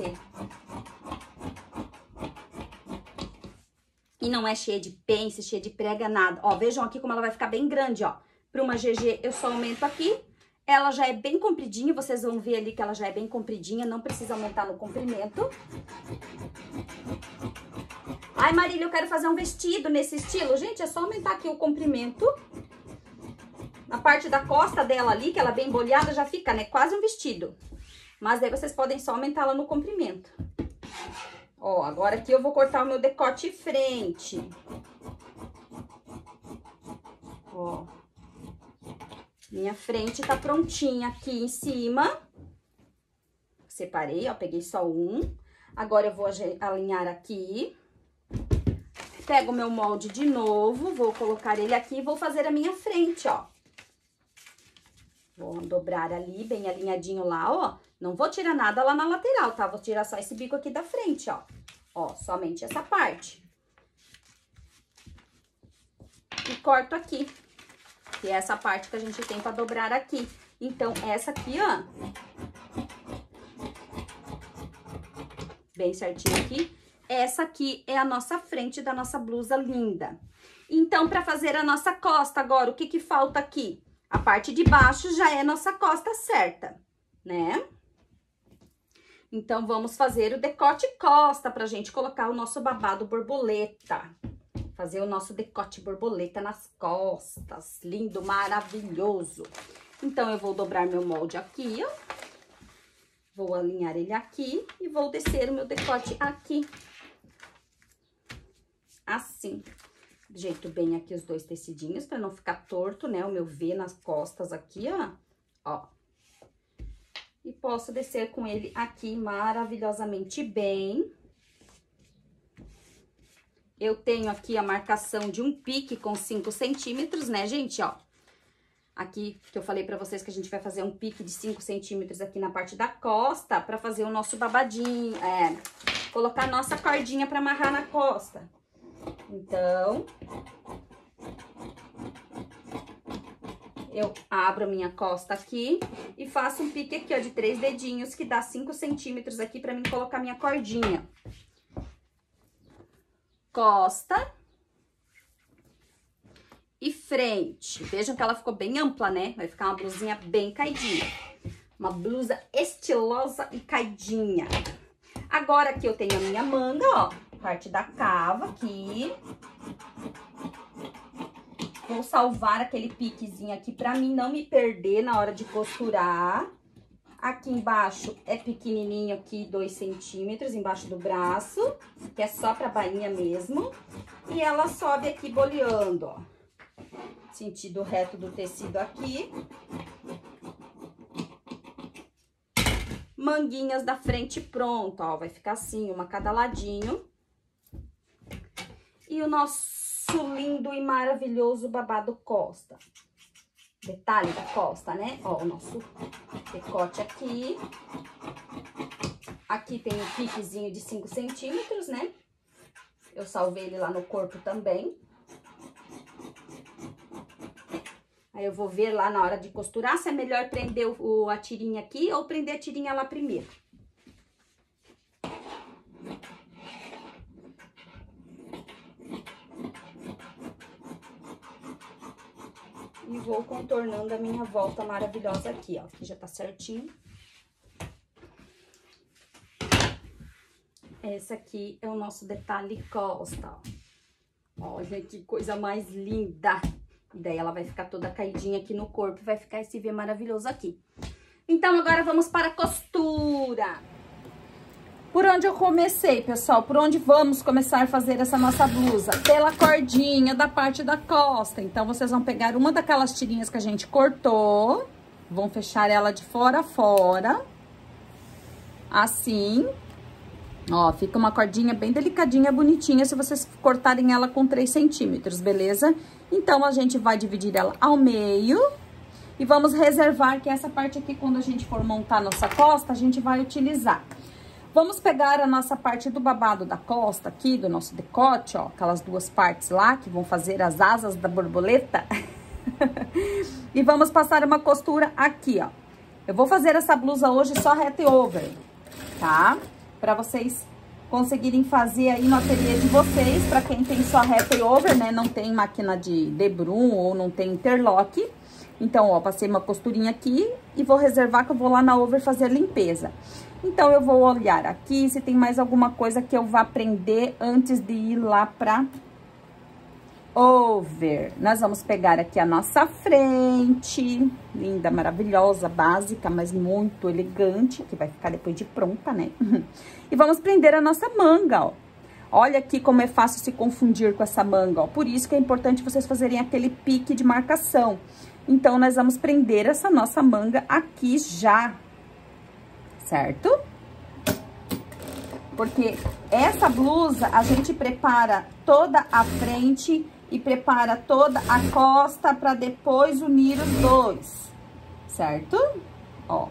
E não é cheia de pence, cheia de prega, nada. Ó, vejam aqui como ela vai ficar bem grande, ó. Para uma GG eu só aumento aqui. Ela já é bem compridinha, vocês vão ver ali que ela já é bem compridinha, não precisa aumentar no comprimento. Ai, Marília, eu quero fazer um vestido nesse estilo. Gente, é só aumentar aqui o comprimento. Na parte da costa dela ali, que ela é bem boleada, já fica, né, quase um vestido. Mas daí vocês podem só aumentar ela no comprimento. Ó, agora aqui eu vou cortar o meu decote frente. Ó. Minha frente tá prontinha aqui em cima. Separei, ó, peguei só um. Agora eu vou alinhar aqui. Pego o meu molde de novo, vou colocar ele aqui e vou fazer a minha frente, ó. Vou dobrar ali, bem alinhadinho lá, ó. Não vou tirar nada lá na lateral, tá? Vou tirar só esse bico aqui da frente, ó. Ó, somente essa parte. E corto aqui. Que é essa parte que a gente tem pra dobrar aqui. Então, essa aqui, ó. Bem certinho aqui. Essa aqui é a nossa frente da nossa blusa linda. Então, pra fazer a nossa costa agora, o que que falta aqui? A parte de baixo já é nossa costa certa, né? Então, vamos fazer o decote costa pra gente colocar o nosso babado borboleta. Fazer o nosso decote borboleta nas costas. Lindo, maravilhoso. Então, eu vou dobrar meu molde aqui, ó. Vou alinhar ele aqui e vou descer o meu decote aqui. Assim. Ajeito bem aqui os dois tecidinhos pra não ficar torto, né? O meu V nas costas aqui, ó. Ó. E posso descer com ele aqui maravilhosamente bem. Eu tenho aqui a marcação de um pique com 5 centímetros, né, gente, ó. Aqui, que eu falei pra vocês que a gente vai fazer um pique de 5 centímetros aqui na parte da costa, pra fazer o nosso babadinho, colocar a nossa cordinha pra amarrar na costa. Então, eu abro a minha costa aqui e faço um pique aqui, ó, de 3 dedinhos, que dá 5 centímetros aqui pra mim colocar minha cordinha. Costa e frente. Vejam que ela ficou bem ampla, né? Vai ficar uma blusinha bem caidinha. Uma blusa estilosa e caidinha. Agora aqui eu tenho a minha manga, ó. Parte da cava aqui. Vou salvar aquele piquezinho aqui pra mim não me perder na hora de costurar. Aqui embaixo é pequenininho aqui, 2 centímetros embaixo do braço, que é só pra bainha mesmo. E ela sobe aqui boleando, ó. Sentido reto do tecido aqui. Manguinhas da frente pronto, ó. Vai ficar assim, uma cada ladinho. E o nosso lindo e maravilhoso babado costa. Detalhe da costa, né? Ó, o nosso decote aqui. Aqui tem um piquezinho de 5 centímetros, né? Eu salvei ele lá no corpo também. Aí eu vou ver lá na hora de costurar se é melhor prender a tirinha aqui ou prender a tirinha lá primeiro. E vou contornando a minha volta maravilhosa aqui, ó. Aqui já tá certinho. Esse aqui é o nosso detalhe costa, ó. Olha que coisa mais linda. E daí ela vai ficar toda caidinha aqui no corpo, vai ficar esse V maravilhoso aqui. Então, agora vamos para a costura. Por onde eu comecei, pessoal? Por onde vamos começar a fazer essa nossa blusa? Pela cordinha da parte da costa. Então, vocês vão pegar uma daquelas tirinhas que a gente cortou, vão fechar ela de fora a fora, assim. Ó, fica uma cordinha bem delicadinha, bonitinha, se vocês cortarem ela com 3 centímetros, beleza? Então, a gente vai dividir ela ao meio e vamos reservar que essa parte aqui, quando a gente for montar a nossa costa, a gente vai utilizar. Vamos pegar a nossa parte do babado da costa aqui, do nosso decote, ó, aquelas duas partes lá que vão fazer as asas da borboleta. E vamos passar uma costura aqui, ó. Eu vou fazer essa blusa hoje só hat over, tá? Pra vocês conseguirem fazer aí no ateliê de vocês, pra quem tem só hat over, né, não tem máquina de debrum ou não tem interlock, Então, ó, passei uma costurinha aqui e vou reservar que eu vou lá na over fazer a limpeza. Então, eu vou olhar aqui se tem mais alguma coisa que eu vá prender antes de ir lá pra over. Nós vamos pegar aqui a nossa frente, linda, maravilhosa, básica, mas muito elegante, que vai ficar depois de pronta, né? E vamos prender a nossa manga, ó. Olha aqui como é fácil se confundir com essa manga, ó. Por isso que é importante vocês fazerem aquele pique de marcação. Então, nós vamos prender essa nossa manga aqui já, certo? Porque essa blusa, a gente prepara toda a frente e prepara toda a costa para depois unir os dois, certo? Ó.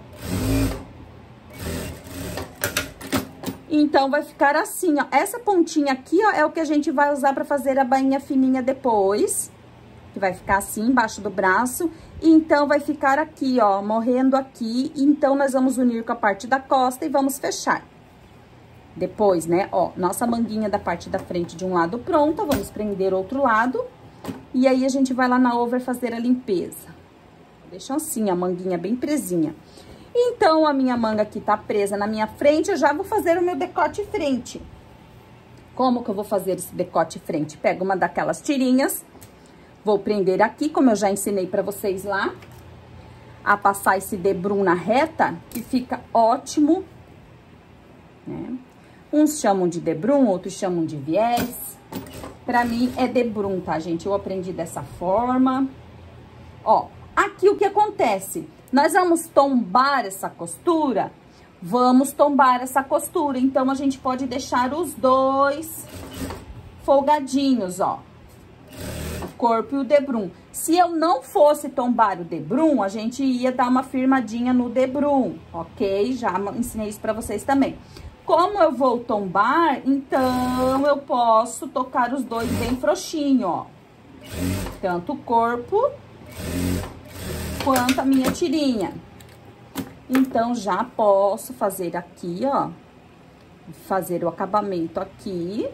Então, vai ficar assim, ó. Essa pontinha aqui, ó, é o que a gente vai usar para fazer a bainha fininha depois. Que vai ficar assim, embaixo do braço. E então, vai ficar aqui, ó, morrendo aqui. Então, nós vamos unir com a parte da costa e vamos fechar. Depois, né, ó, nossa manguinha da parte da frente de um lado pronta. Vamos prender outro lado. E aí, a gente vai lá na over fazer a limpeza. Deixa assim a manguinha bem presinha. Então, a minha manga aqui tá presa na minha frente, eu já vou fazer o meu decote frente. Como que eu vou fazer esse decote frente? Pego uma daquelas tirinhas, vou prender aqui, como eu já ensinei pra vocês lá, a passar esse debrum na reta, que fica ótimo, né? Uns chamam de debrum, outros chamam de viés. Pra mim é debrum, tá, gente? Eu aprendi dessa forma. Ó, aqui o que acontece? Nós vamos tombar essa costura? Vamos tombar essa costura. Então, a gente pode deixar os dois folgadinhos, ó. O corpo e o debrum. Se eu não fosse tombar o debrum, a gente ia dar uma firmadinha no debrum, ok? Já ensinei isso pra vocês também. Como eu vou tombar, então eu posso tocar os dois bem frouxinho, ó. Tanto o corpo quanto a minha tirinha. Então, já posso fazer aqui, ó. Fazer o acabamento aqui.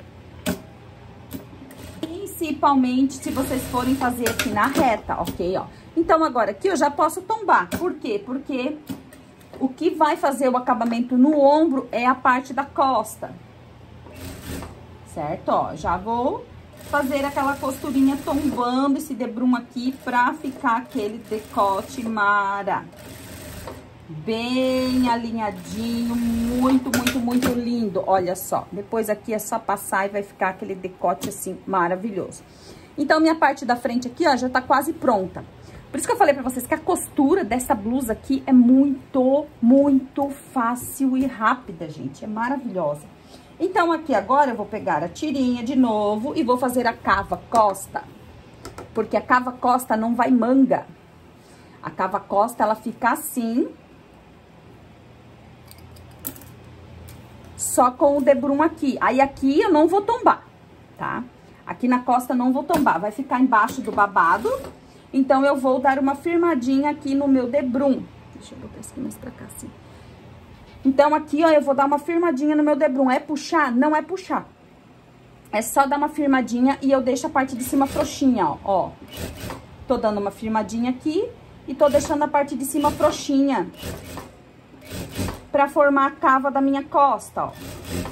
Principalmente se vocês forem fazer aqui na reta, ok, ó. Então, agora aqui eu já posso tombar. Por quê? Porque o que vai fazer o acabamento no ombro é a parte da costa. Certo? Ó, já vou fazer aquela costurinha tombando esse debrum aqui pra ficar aquele decote mara. Bem alinhadinho, muito, muito, muito lindo. Olha só, depois aqui é só passar e vai ficar aquele decote assim maravilhoso. Então, minha parte da frente aqui, ó, já tá quase pronta. Por isso que eu falei pra vocês que a costura dessa blusa aqui é muito, muito fácil e rápida, gente. É maravilhosa. Então, aqui agora eu vou pegar a tirinha de novo e vou fazer a cava costa. Porque a cava costa não vai manga. A cava costa, ela fica assim. Só com o debrum aqui. Aí, aqui eu não vou tombar, tá? Aqui na costa eu não vou tombar. Vai ficar embaixo do babado. Então, eu vou dar uma firmadinha aqui no meu debrum. Deixa eu botar isso aqui mais pra cá, assim. Então, aqui, ó, eu vou dar uma firmadinha no meu debrum. É puxar? Não é puxar. É só dar uma firmadinha e eu deixo a parte de cima frouxinha, ó. Tô dando uma firmadinha aqui e tô deixando a parte de cima frouxinha. Pra formar a cava da minha costa, ó.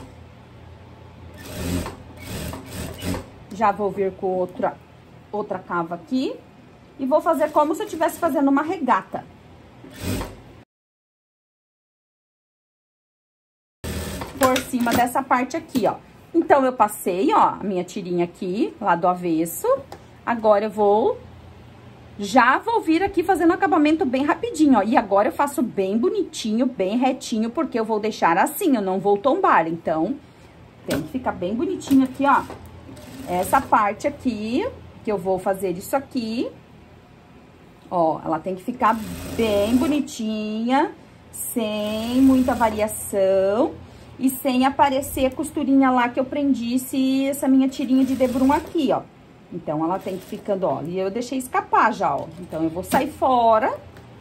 Já vou vir com outra cava aqui. E vou fazer como se eu estivesse fazendo uma regata. Por cima dessa parte aqui, ó. Então, eu passei, ó, a minha tirinha aqui, lá do avesso. Agora, já vou vir aqui fazendo acabamento bem rapidinho, ó. E agora, eu faço bem bonitinho, bem retinho, porque eu vou deixar assim, eu não vou tombar. Então, tem que ficar bem bonitinho aqui, ó. Essa parte aqui, que eu vou fazer isso aqui. Ó, ela tem que ficar bem bonitinha, sem muita variação e sem aparecer a costurinha lá que eu prendi essa minha tirinha de debrum aqui, ó. Então, ela tem que ir ficando, ó, e eu deixei escapar já, ó. Então, eu vou sair fora,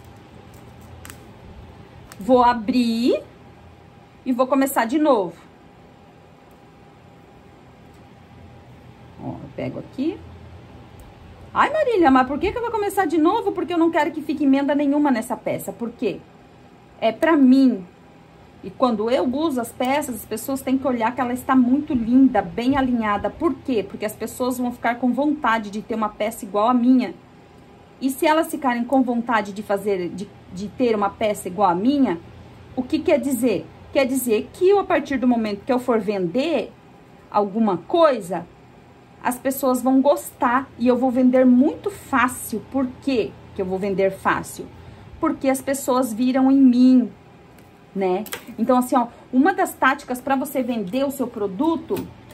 vou abrir e vou começar de novo. Ó, eu pego aqui. Ai, Marília, mas por que eu vou começar de novo? Porque eu não quero que fique emenda nenhuma nessa peça. Por quê? É pra mim. E quando eu uso as peças, as pessoas têm que olhar que ela está muito linda, bem alinhada. Por quê? Porque as pessoas vão ficar com vontade de ter uma peça igual a minha. E se elas ficarem com vontade de ter uma peça igual a minha, o que quer dizer? Quer dizer que a partir do momento que eu for vender alguma coisa, as pessoas vão gostar e eu vou vender muito fácil. Por quê que eu vou vender fácil? Porque as pessoas viram em mim, né? Então, assim, ó, uma das táticas para você vender o seu produto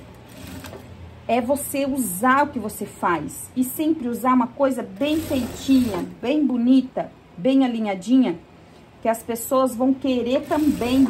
é você usar o que você faz. E sempre usar uma coisa bem feitinha, bem bonita, bem alinhadinha, que as pessoas vão querer também,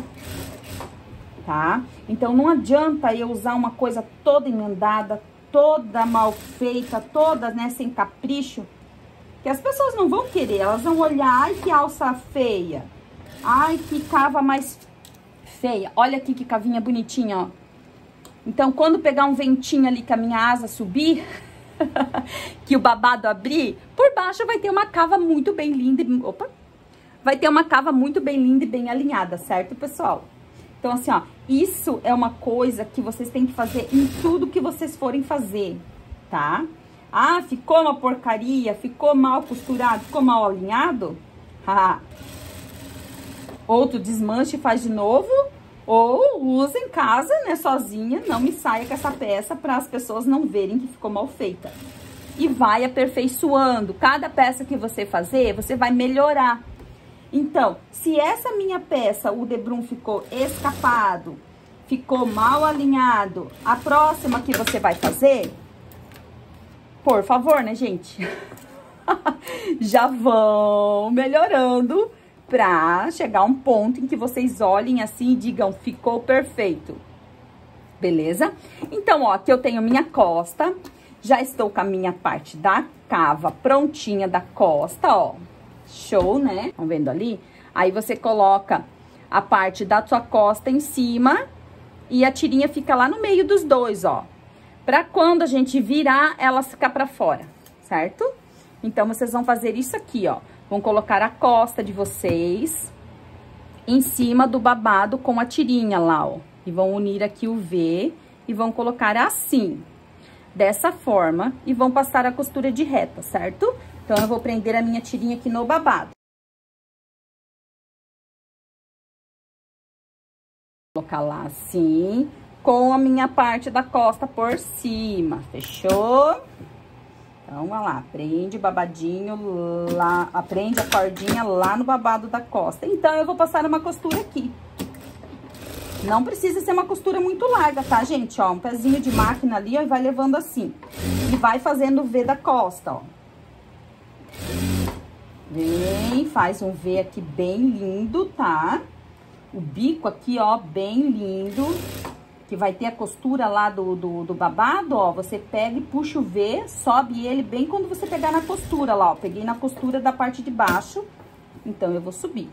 tá? Então, não adianta eu usar uma coisa toda emendada, toda mal feita, toda, né, sem capricho, que as pessoas não vão querer. Elas vão olhar, ai, que alça feia. Ai, que cava mais feia. Olha aqui que cavinha bonitinha, ó. Então, quando pegar um ventinho ali que a minha asa subir, que o babado abrir, por baixo vai ter uma cava muito bem linda. Opa! Vai ter uma cava muito bem linda e bem alinhada, certo, pessoal? Então, assim, ó, isso é uma coisa que vocês têm que fazer em tudo que vocês forem fazer, tá? Ah, ficou uma porcaria, ficou mal costurado, ficou mal alinhado? Ah. Ou tu desmanche e faz de novo, ou usa em casa, né, sozinha, não me saia com essa peça para as pessoas não verem que ficou mal feita. E vai aperfeiçoando. Cada peça que você fazer, você vai melhorar. Então, se essa minha peça, o debrum ficou escapado, ficou mal alinhado, a próxima que você vai fazer, por favor, né, gente? Já vão melhorando pra chegar a um ponto em que vocês olhem assim e digam, ficou perfeito. Beleza? Então, ó, aqui eu tenho minha costa, já estou com a minha parte da cava prontinha da costa, ó. Show, né? Estão vendo ali? Aí você coloca a parte da sua costa em cima e a tirinha fica lá no meio dos dois, ó. Pra quando a gente virar, ela ficar pra fora, certo? Então, vocês vão fazer isso aqui, ó. Vão colocar a costa de vocês em cima do babado com a tirinha lá, ó. E vão unir aqui o V e vão colocar assim, dessa forma, e vão passar a costura de reta, certo? Então, eu vou prender a minha tirinha aqui no babado. Vou colocar lá assim, com a minha parte da costa por cima, fechou? Então, olha lá, prende o babadinho lá, prende a cordinha lá no babado da costa. Então, eu vou passar uma costura aqui. Não precisa ser uma costura muito larga, tá, gente? Ó, um pezinho de máquina ali, ó, e vai levando assim. E vai fazendo o V da costa, ó. Vem, faz um V aqui bem lindo, tá? O bico aqui, ó, bem lindo. Que vai ter a costura lá do babado, ó. Você pega e puxa o V, sobe ele bem quando você pegar na costura lá, ó. Peguei na costura da parte de baixo, então eu vou subir.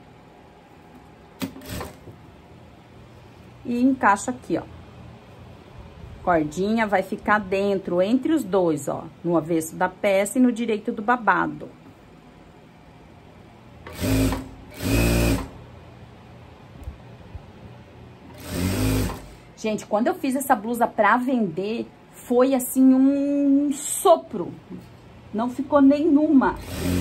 E encaixo aqui, ó. Cordinha vai ficar dentro, entre os dois, ó. No avesso da peça e no direito do babado. Gente, quando eu fiz essa blusa pra vender, foi assim um sopro. Não ficou nenhuma.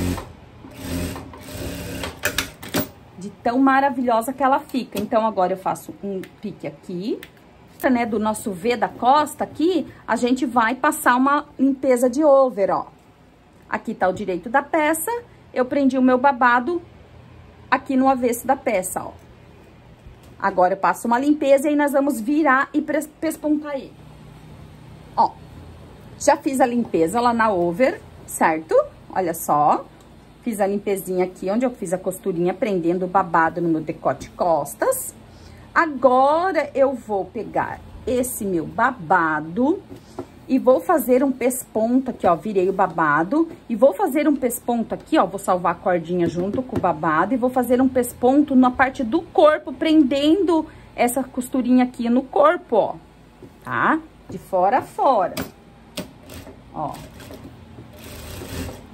De tão maravilhosa que ela fica. Então, agora eu faço um pique aqui, né, do nosso V da costa aqui, a gente vai passar uma limpeza de over, ó. Aqui tá o direito da peça, eu prendi o meu babado aqui no avesso da peça, ó. Agora eu passo uma limpeza e aí nós vamos virar e pespontar ele. Ó, já fiz a limpeza lá na over, certo? Olha só, fiz a limpezinha aqui, onde eu fiz a costurinha prendendo o babado no meu decote costas. Agora eu vou pegar esse meu babado e vou fazer um pesponto aqui, ó, virei o babado e vou fazer um pesponto aqui, ó, vou salvar a cordinha junto com o babado e vou fazer um pesponto na parte do corpo, prendendo essa costurinha aqui no corpo, ó, tá? De fora a fora, ó.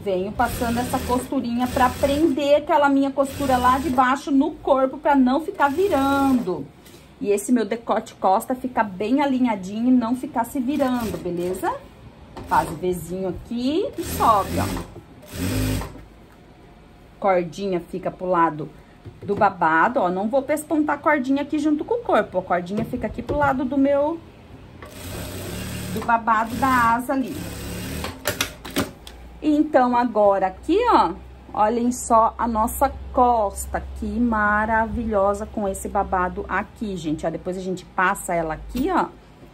venho passando essa costurinha pra prender aquela minha costura lá de baixo no corpo, pra não ficar virando. E esse meu decote costa fica bem alinhadinho e não ficar se virando, beleza? Faz o Vzinho aqui e sobe, ó. Cordinha fica pro lado do babado, ó. Não vou pespontar a cordinha aqui junto com o corpo. A cordinha fica aqui pro lado do babado da asa ali. Então, agora aqui, ó, olhem só a nossa costa, que maravilhosa com esse babado aqui, gente. Ó, depois a gente passa ela aqui, ó.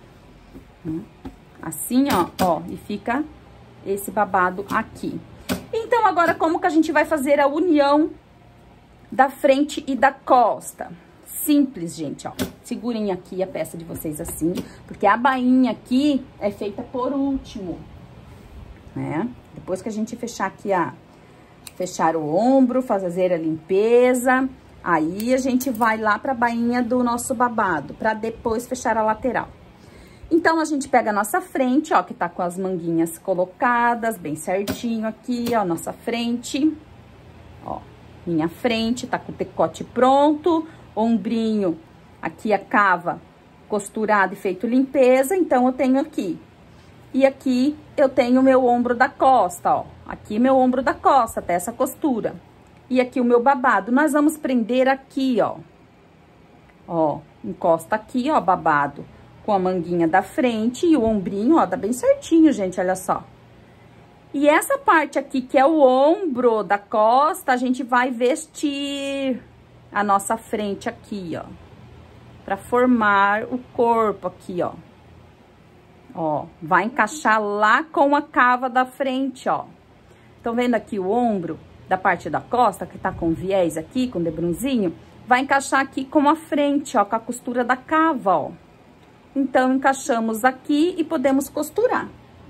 Assim, ó, e fica esse babado aqui. Então, agora, como que a gente vai fazer a união da frente e da costa? Simples, gente, ó. Segurem aqui a peça de vocês assim, porque a bainha aqui é feita por último, né? Depois que a gente fechar aqui fechar o ombro, fazer a limpeza, aí a gente vai lá pra bainha do nosso babado, pra depois fechar a lateral. Então, a gente pega a nossa frente, ó, que tá com as manguinhas colocadas bem certinho aqui, ó, nossa frente. Ó, minha frente, tá com o decote pronto, ombrinho, aqui a cava costurada e feito limpeza, então eu tenho aqui. E aqui eu tenho o meu ombro da costa, ó. Aqui meu ombro da costa, até essa costura. E aqui o meu babado. Nós vamos prender aqui, ó. Ó, encosta aqui, ó, babado. Com a manguinha da frente e o ombrinho, ó, dá bem certinho, gente, olha só. E essa parte aqui, que é o ombro da costa, a gente vai vestir a nossa frente aqui, ó. Pra formar o corpo aqui, ó. Ó, vai encaixar lá com a cava da frente, ó. Estão vendo aqui o ombro da parte da costa, que tá com viés aqui, com debrunzinho? Vai encaixar aqui com a frente, ó, com a costura da cava, ó. Então, encaixamos aqui e podemos costurar.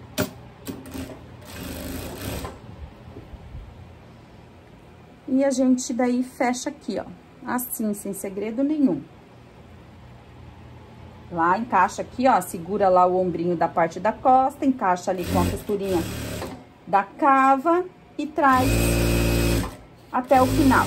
E a gente daí fecha aqui, ó, assim, sem segredo nenhum. Lá, encaixa aqui, ó, segura lá o ombrinho da parte da costa, encaixa ali com a costurinha da cava e traz até o final.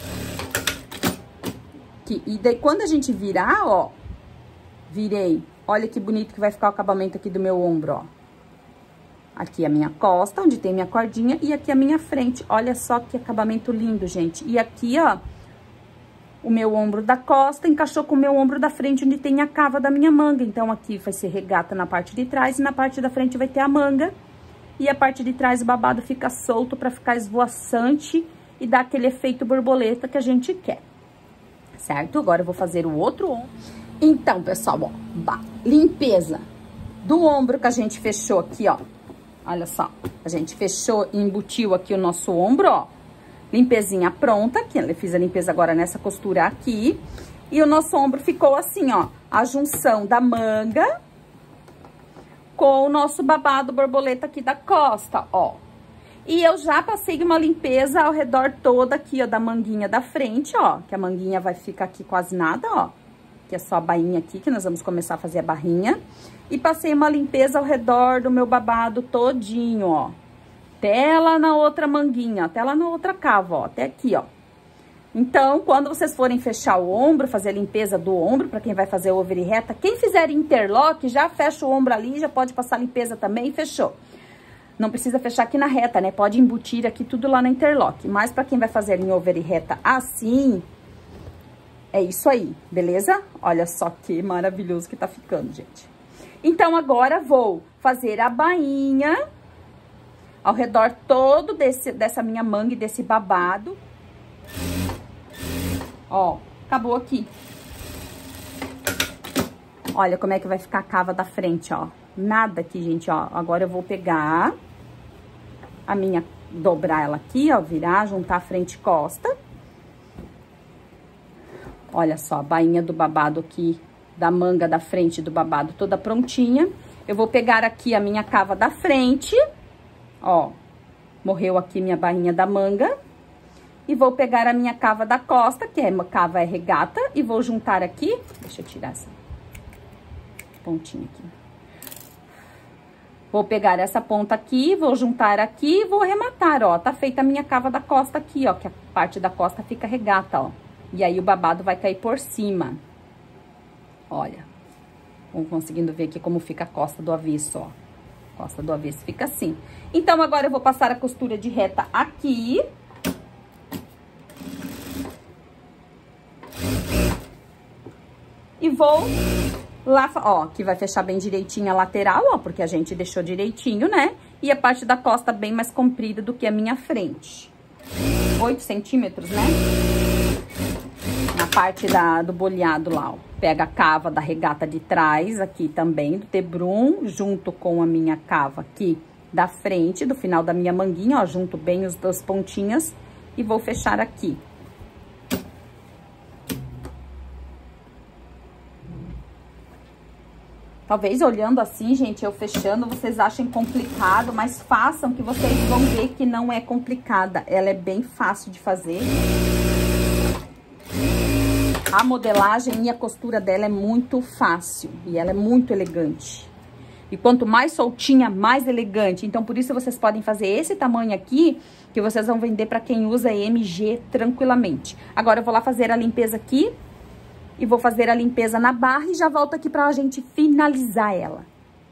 Aqui. E daí, quando a gente virar, ó, virei, olha que bonito que vai ficar o acabamento aqui do meu ombro, ó. Aqui a minha costa, onde tem minha cordinha, e aqui a minha frente. Olha só que acabamento lindo, gente. E aqui, ó, o meu ombro da costa encaixou com o meu ombro da frente, onde tem a cava da minha manga. Então, aqui vai ser regata na parte de trás e na parte da frente vai ter a manga. E a parte de trás, o babado fica solto pra ficar esvoaçante e dar aquele efeito borboleta que a gente quer. Certo? Agora eu vou fazer o outro ombro. Então, pessoal, ó, limpeza do ombro que a gente fechou aqui, ó. Olha só, a gente fechou e embutiu aqui o nosso ombro, ó. Limpezinha pronta, aqui, eu fiz a limpeza agora nessa costura aqui. E o nosso ombro ficou assim, ó, a junção da manga com o nosso babado borboleta aqui da costa, ó. E eu já passei uma limpeza ao redor toda aqui, ó, da manguinha da frente, ó. Que a manguinha vai ficar aqui quase nada, ó. Que é só a bainha aqui, que nós vamos começar a fazer a barrinha. E passei uma limpeza ao redor do meu babado todinho, ó. Até lá na outra manguinha, até lá na outra cava, ó. Até aqui, ó. Então, quando vocês forem fechar o ombro, fazer a limpeza do ombro, pra quem vai fazer over e reta, quem fizer interlock, já fecha o ombro ali, já pode passar a limpeza também e fechou. Não precisa fechar aqui na reta, né? Pode embutir aqui tudo lá na interlock. Mas pra quem vai fazer em over e reta assim, é isso aí, beleza? Olha só que maravilhoso que tá ficando, gente. Então, agora vou fazer a bainha ao redor todo dessa minha manga e desse babado. Ó, acabou aqui. Olha como é que vai ficar a cava da frente, ó. Nada aqui, gente, ó. Agora eu vou pegar a minha, dobrar ela aqui, ó, virar, juntar frente e costa. Olha só, a bainha do babado aqui, da manga da frente do babado toda prontinha. Eu vou pegar aqui a minha cava da frente, ó, morreu aqui minha bainha da manga. E vou pegar a minha cava da costa, que é uma cava regata, e vou juntar aqui, deixa eu tirar essa pontinha aqui. Vou pegar essa ponta aqui, vou juntar aqui e vou arrematar, ó. Tá feita a minha cava da costa aqui, ó, que a parte da costa fica regata, ó. E aí o babado vai cair por cima. Olha. Vamos conseguindo ver aqui como fica a costa do avesso, ó. Costa do avesso fica assim. Então, agora eu vou passar a costura de reta aqui. E vou lá, ó, que vai fechar bem direitinho a lateral, ó, porque a gente deixou direitinho, né? E a parte da costa bem mais comprida do que a minha frente. 8 centímetros, né? Na parte do boleado lá, ó. Pega a cava da regata de trás aqui também, do tebrum, junto com a minha cava aqui da frente, do final da minha manguinha, ó. Junto bem as duas pontinhas e vou fechar aqui. Talvez olhando assim, gente, eu fechando, vocês achem complicado, mas façam que vocês vão ver que não é complicada. Ela é bem fácil de fazer. A modelagem e a costura dela é muito fácil e ela é muito elegante. E quanto mais soltinha, mais elegante. Então, por isso vocês podem fazer esse tamanho aqui, que vocês vão vender para quem usa MG tranquilamente. Agora, eu vou lá fazer a limpeza aqui. E vou fazer a limpeza na barra e já volto aqui pra gente finalizar ela.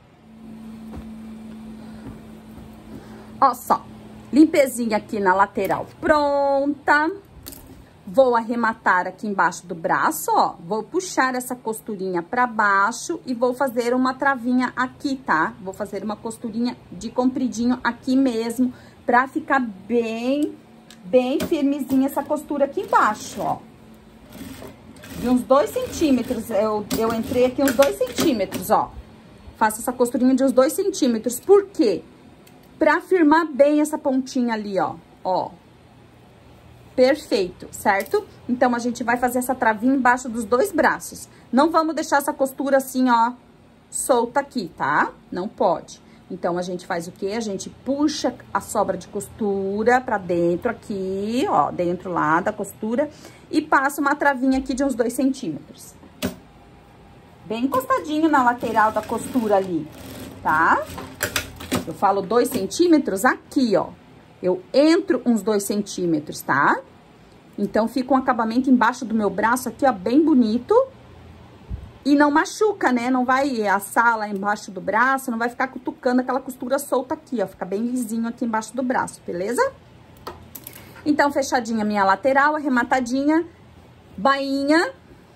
Ó só, limpezinha aqui na lateral pronta. Vou arrematar aqui embaixo do braço, ó. Vou puxar essa costurinha pra baixo e vou fazer uma travinha aqui, tá? Vou fazer uma costurinha de compridinho aqui mesmo, pra ficar bem firmezinha essa costura aqui embaixo, ó. De uns 2 centímetros, eu entrei aqui uns 2 centímetros, ó. Faço essa costurinha de uns 2 centímetros. Por quê? Pra firmar bem essa pontinha ali, ó. Ó. Perfeito, certo? Então, a gente vai fazer essa travinha embaixo dos 2 braços. Não vamos deixar essa costura assim, ó, solta aqui, tá? Não pode. Então, a gente faz o quê? A gente puxa a sobra de costura pra dentro aqui, ó, dentro lá da costura. E passa uma travinha aqui de uns 2 centímetros. Bem encostadinho na lateral da costura ali, tá? Eu falo 2 centímetros aqui, ó. Eu entro uns 2 centímetros, tá? Então, fica um acabamento embaixo do meu braço aqui, ó, bem bonito. E não machuca, né? Não vai assar lá embaixo do braço, não vai ficar cutucando aquela costura solta aqui, ó. Fica bem lisinho aqui embaixo do braço, beleza? Então, fechadinha a minha lateral, arrematadinha, bainha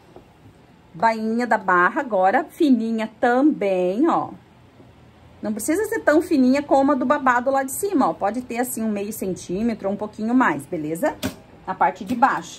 da barra agora, fininha também, ó. Não precisa ser tão fininha como a do babado lá de cima, ó. Pode ter, assim, um meio centímetro ou um pouquinho mais, beleza? Na parte de baixo.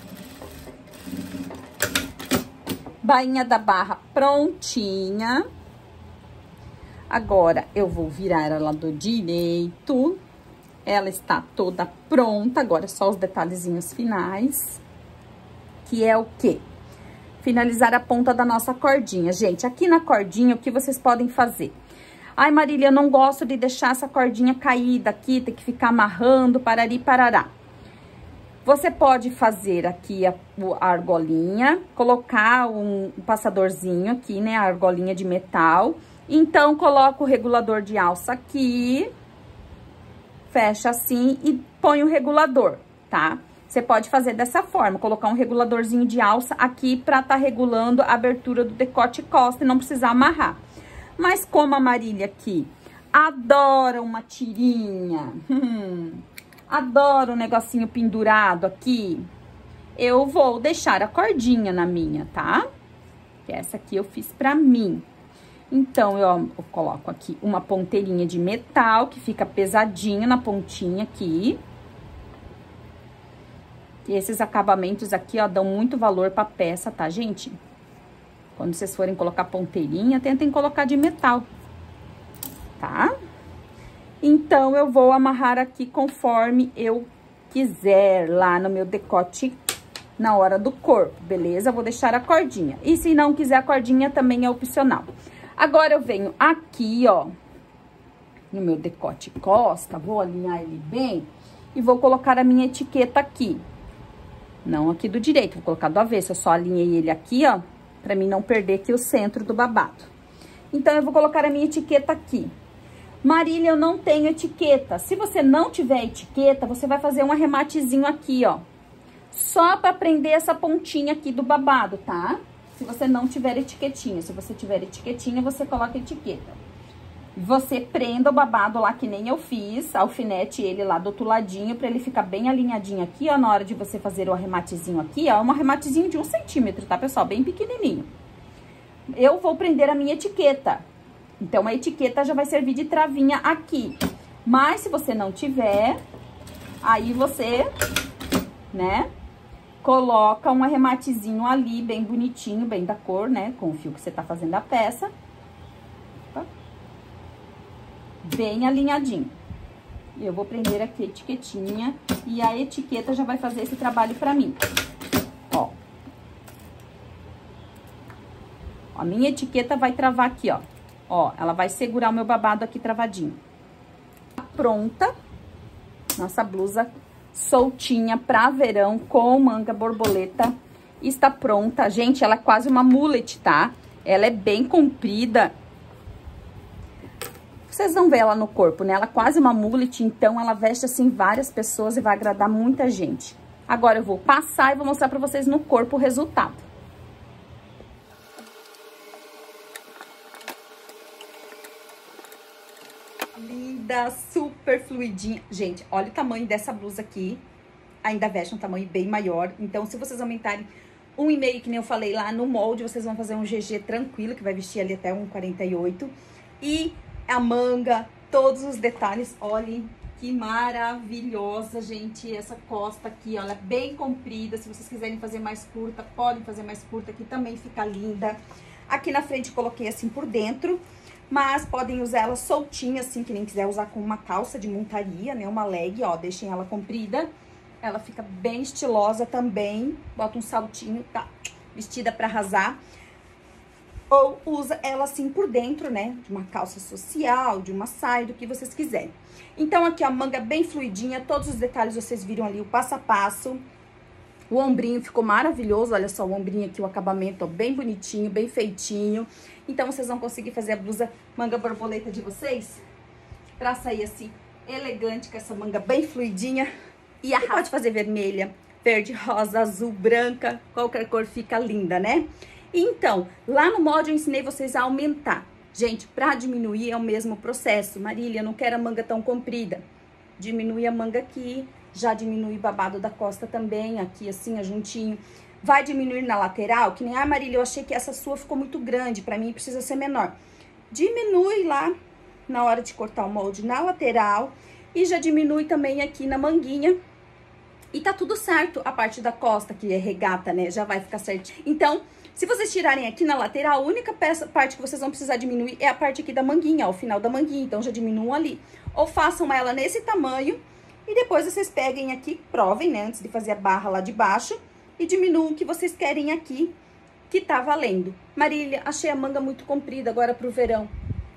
Bainha da barra prontinha. Agora, eu vou virar ela do direito. Ela está toda pronta, agora só os detalhezinhos finais, que é o quê? Finalizar a ponta da nossa cordinha. Gente, aqui na cordinha, o que vocês podem fazer? Ai, Marília, eu não gosto de deixar essa cordinha caída aqui, tem que ficar amarrando, parari, parará. Você pode fazer aqui a argolinha, colocar um passadorzinho aqui, né, a argolinha de metal. Então, coloca o regulador de alça aqui. Fecha assim e põe o regulador, tá? Você pode fazer dessa forma, colocar um reguladorzinho de alça aqui pra tá regulando a abertura do decote e costa e não precisar amarrar. Mas como a Marília aqui adora uma tirinha, adora um negocinho pendurado aqui, eu vou deixar a cordinha na minha, tá? Essa aqui eu fiz pra mim. Então, eu coloco aqui uma ponteirinha de metal, que fica pesadinho na pontinha aqui. E esses acabamentos aqui, ó, dão muito valor pra peça, tá, gente? Quando vocês forem colocar ponteirinha, tentem colocar de metal, tá? Então, eu vou amarrar aqui conforme eu quiser, lá no meu decote, na hora do corpo, beleza? Eu vou deixar a cordinha. E se não quiser a cordinha, também é opcional. Agora, eu venho aqui, ó, no meu decote costa, vou alinhar ele bem e vou colocar a minha etiqueta aqui. Não aqui do direito, vou colocar do avesso, eu só alinhei ele aqui, ó, pra mim não perder aqui o centro do babado. Então, eu vou colocar a minha etiqueta aqui. Marília, eu não tenho etiqueta. Se você não tiver etiqueta, você vai fazer um arrematezinho aqui, ó. Só pra prender essa pontinha aqui do babado, tá? Se você não tiver etiquetinha. Se você tiver etiquetinha, você coloca etiqueta. Você prenda o babado lá, que nem eu fiz, alfinete ele lá do outro ladinho, pra ele ficar bem alinhadinho aqui, ó, na hora de você fazer o arrematezinho aqui, ó, um arrematezinho de 1 centímetro, tá, pessoal? Bem pequenininho. Eu vou prender a minha etiqueta. Então, a etiqueta já vai servir de travinha aqui. Mas, se você não tiver, aí você, né, coloca um arrematezinho ali, bem bonitinho, bem da cor, né, com o fio que você tá fazendo a peça. Tá? Bem alinhadinho. Eu vou prender aqui a etiquetinha e a etiqueta já vai fazer esse trabalho pra mim. Ó. A minha etiqueta vai travar aqui, ó. Ó, ela vai segurar o meu babado aqui travadinho. Pronta. Nossa blusa soltinha pra verão com manga borboleta está pronta. Gente, ela é quase uma mullet, tá? Ela é bem comprida. Vocês vão ver ela no corpo, né? Ela é quase uma mullet, então ela veste assim várias pessoas e vai agradar muita gente. Agora eu vou passar e vou mostrar pra vocês no corpo o resultado. Linda, super fluidinha. Gente, olha o tamanho dessa blusa aqui. Ainda veste um tamanho bem maior. Então, se vocês aumentarem 1,5, que nem eu falei lá no molde, vocês vão fazer um GG tranquilo, que vai vestir ali até 1,48. E a manga, todos os detalhes, olhem que maravilhosa, gente. Essa costa aqui, olha, bem comprida. Se vocês quiserem fazer mais curta, podem fazer mais curta, que também fica linda. Aqui na frente coloquei assim por dentro. Mas podem usar ela soltinha, assim, que nem quiser usar com uma calça de montaria, né? Uma leg, ó, deixem ela comprida. Ela fica bem estilosa também. Bota um saltinho, tá? Vestida pra arrasar. Ou usa ela assim por dentro, né? De uma calça social, de uma saia, do que vocês quiserem. Então, aqui, ó, manga bem fluidinha. Todos os detalhes vocês viram ali, o passo a passo. O ombrinho ficou maravilhoso, olha só o ombrinho aqui, o acabamento, ó, bem bonitinho, bem feitinho. Então, vocês vão conseguir fazer a blusa manga borboleta de vocês pra sair assim, elegante, com essa manga bem fluidinha. E pode fazer vermelha, verde, rosa, azul, branca, qualquer cor fica linda, né? Então, lá no molde eu ensinei vocês a aumentar. Gente, pra diminuir é o mesmo processo. Marília, eu não quero a manga tão comprida. Diminui a manga aqui. Já diminui o babado da costa também, aqui assim, juntinho. Vai diminuir na lateral, que nem, ah, Marília, eu achei que essa sua ficou muito grande, pra mim precisa ser menor. Diminui lá, na hora de cortar o molde, na lateral, e já diminui também aqui na manguinha. E tá tudo certo, a parte da costa, que é regata, né, já vai ficar certinho. Então, se vocês tirarem aqui na lateral, a única parte que vocês vão precisar diminuir é a parte aqui da manguinha, ó, o final da manguinha, então já diminuam ali. Ou façam ela nesse tamanho. E depois vocês peguem aqui, provem, né, antes de fazer a barra lá de baixo, e diminuam o que vocês querem aqui, que tá valendo. Marília, achei a manga muito comprida agora pro verão.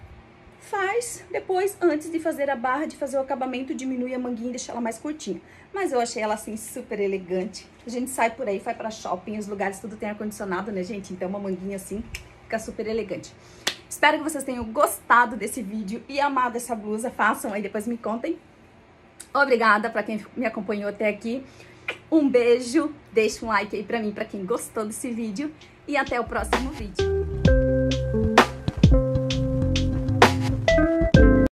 Faz depois, antes de fazer a barra, de fazer o acabamento, diminui a manguinha e deixa ela mais curtinha. Mas eu achei ela, assim, super elegante. A gente sai por aí, vai pra shopping, os lugares tudo tem ar-condicionado, né, gente? Então uma manguinha assim, fica super elegante. Espero que vocês tenham gostado desse vídeo e amado essa blusa. Façam aí, depois me contem. Obrigada pra quem me acompanhou até aqui. Um beijo, deixa um like aí pra mim, pra quem gostou desse vídeo. E até o próximo vídeo.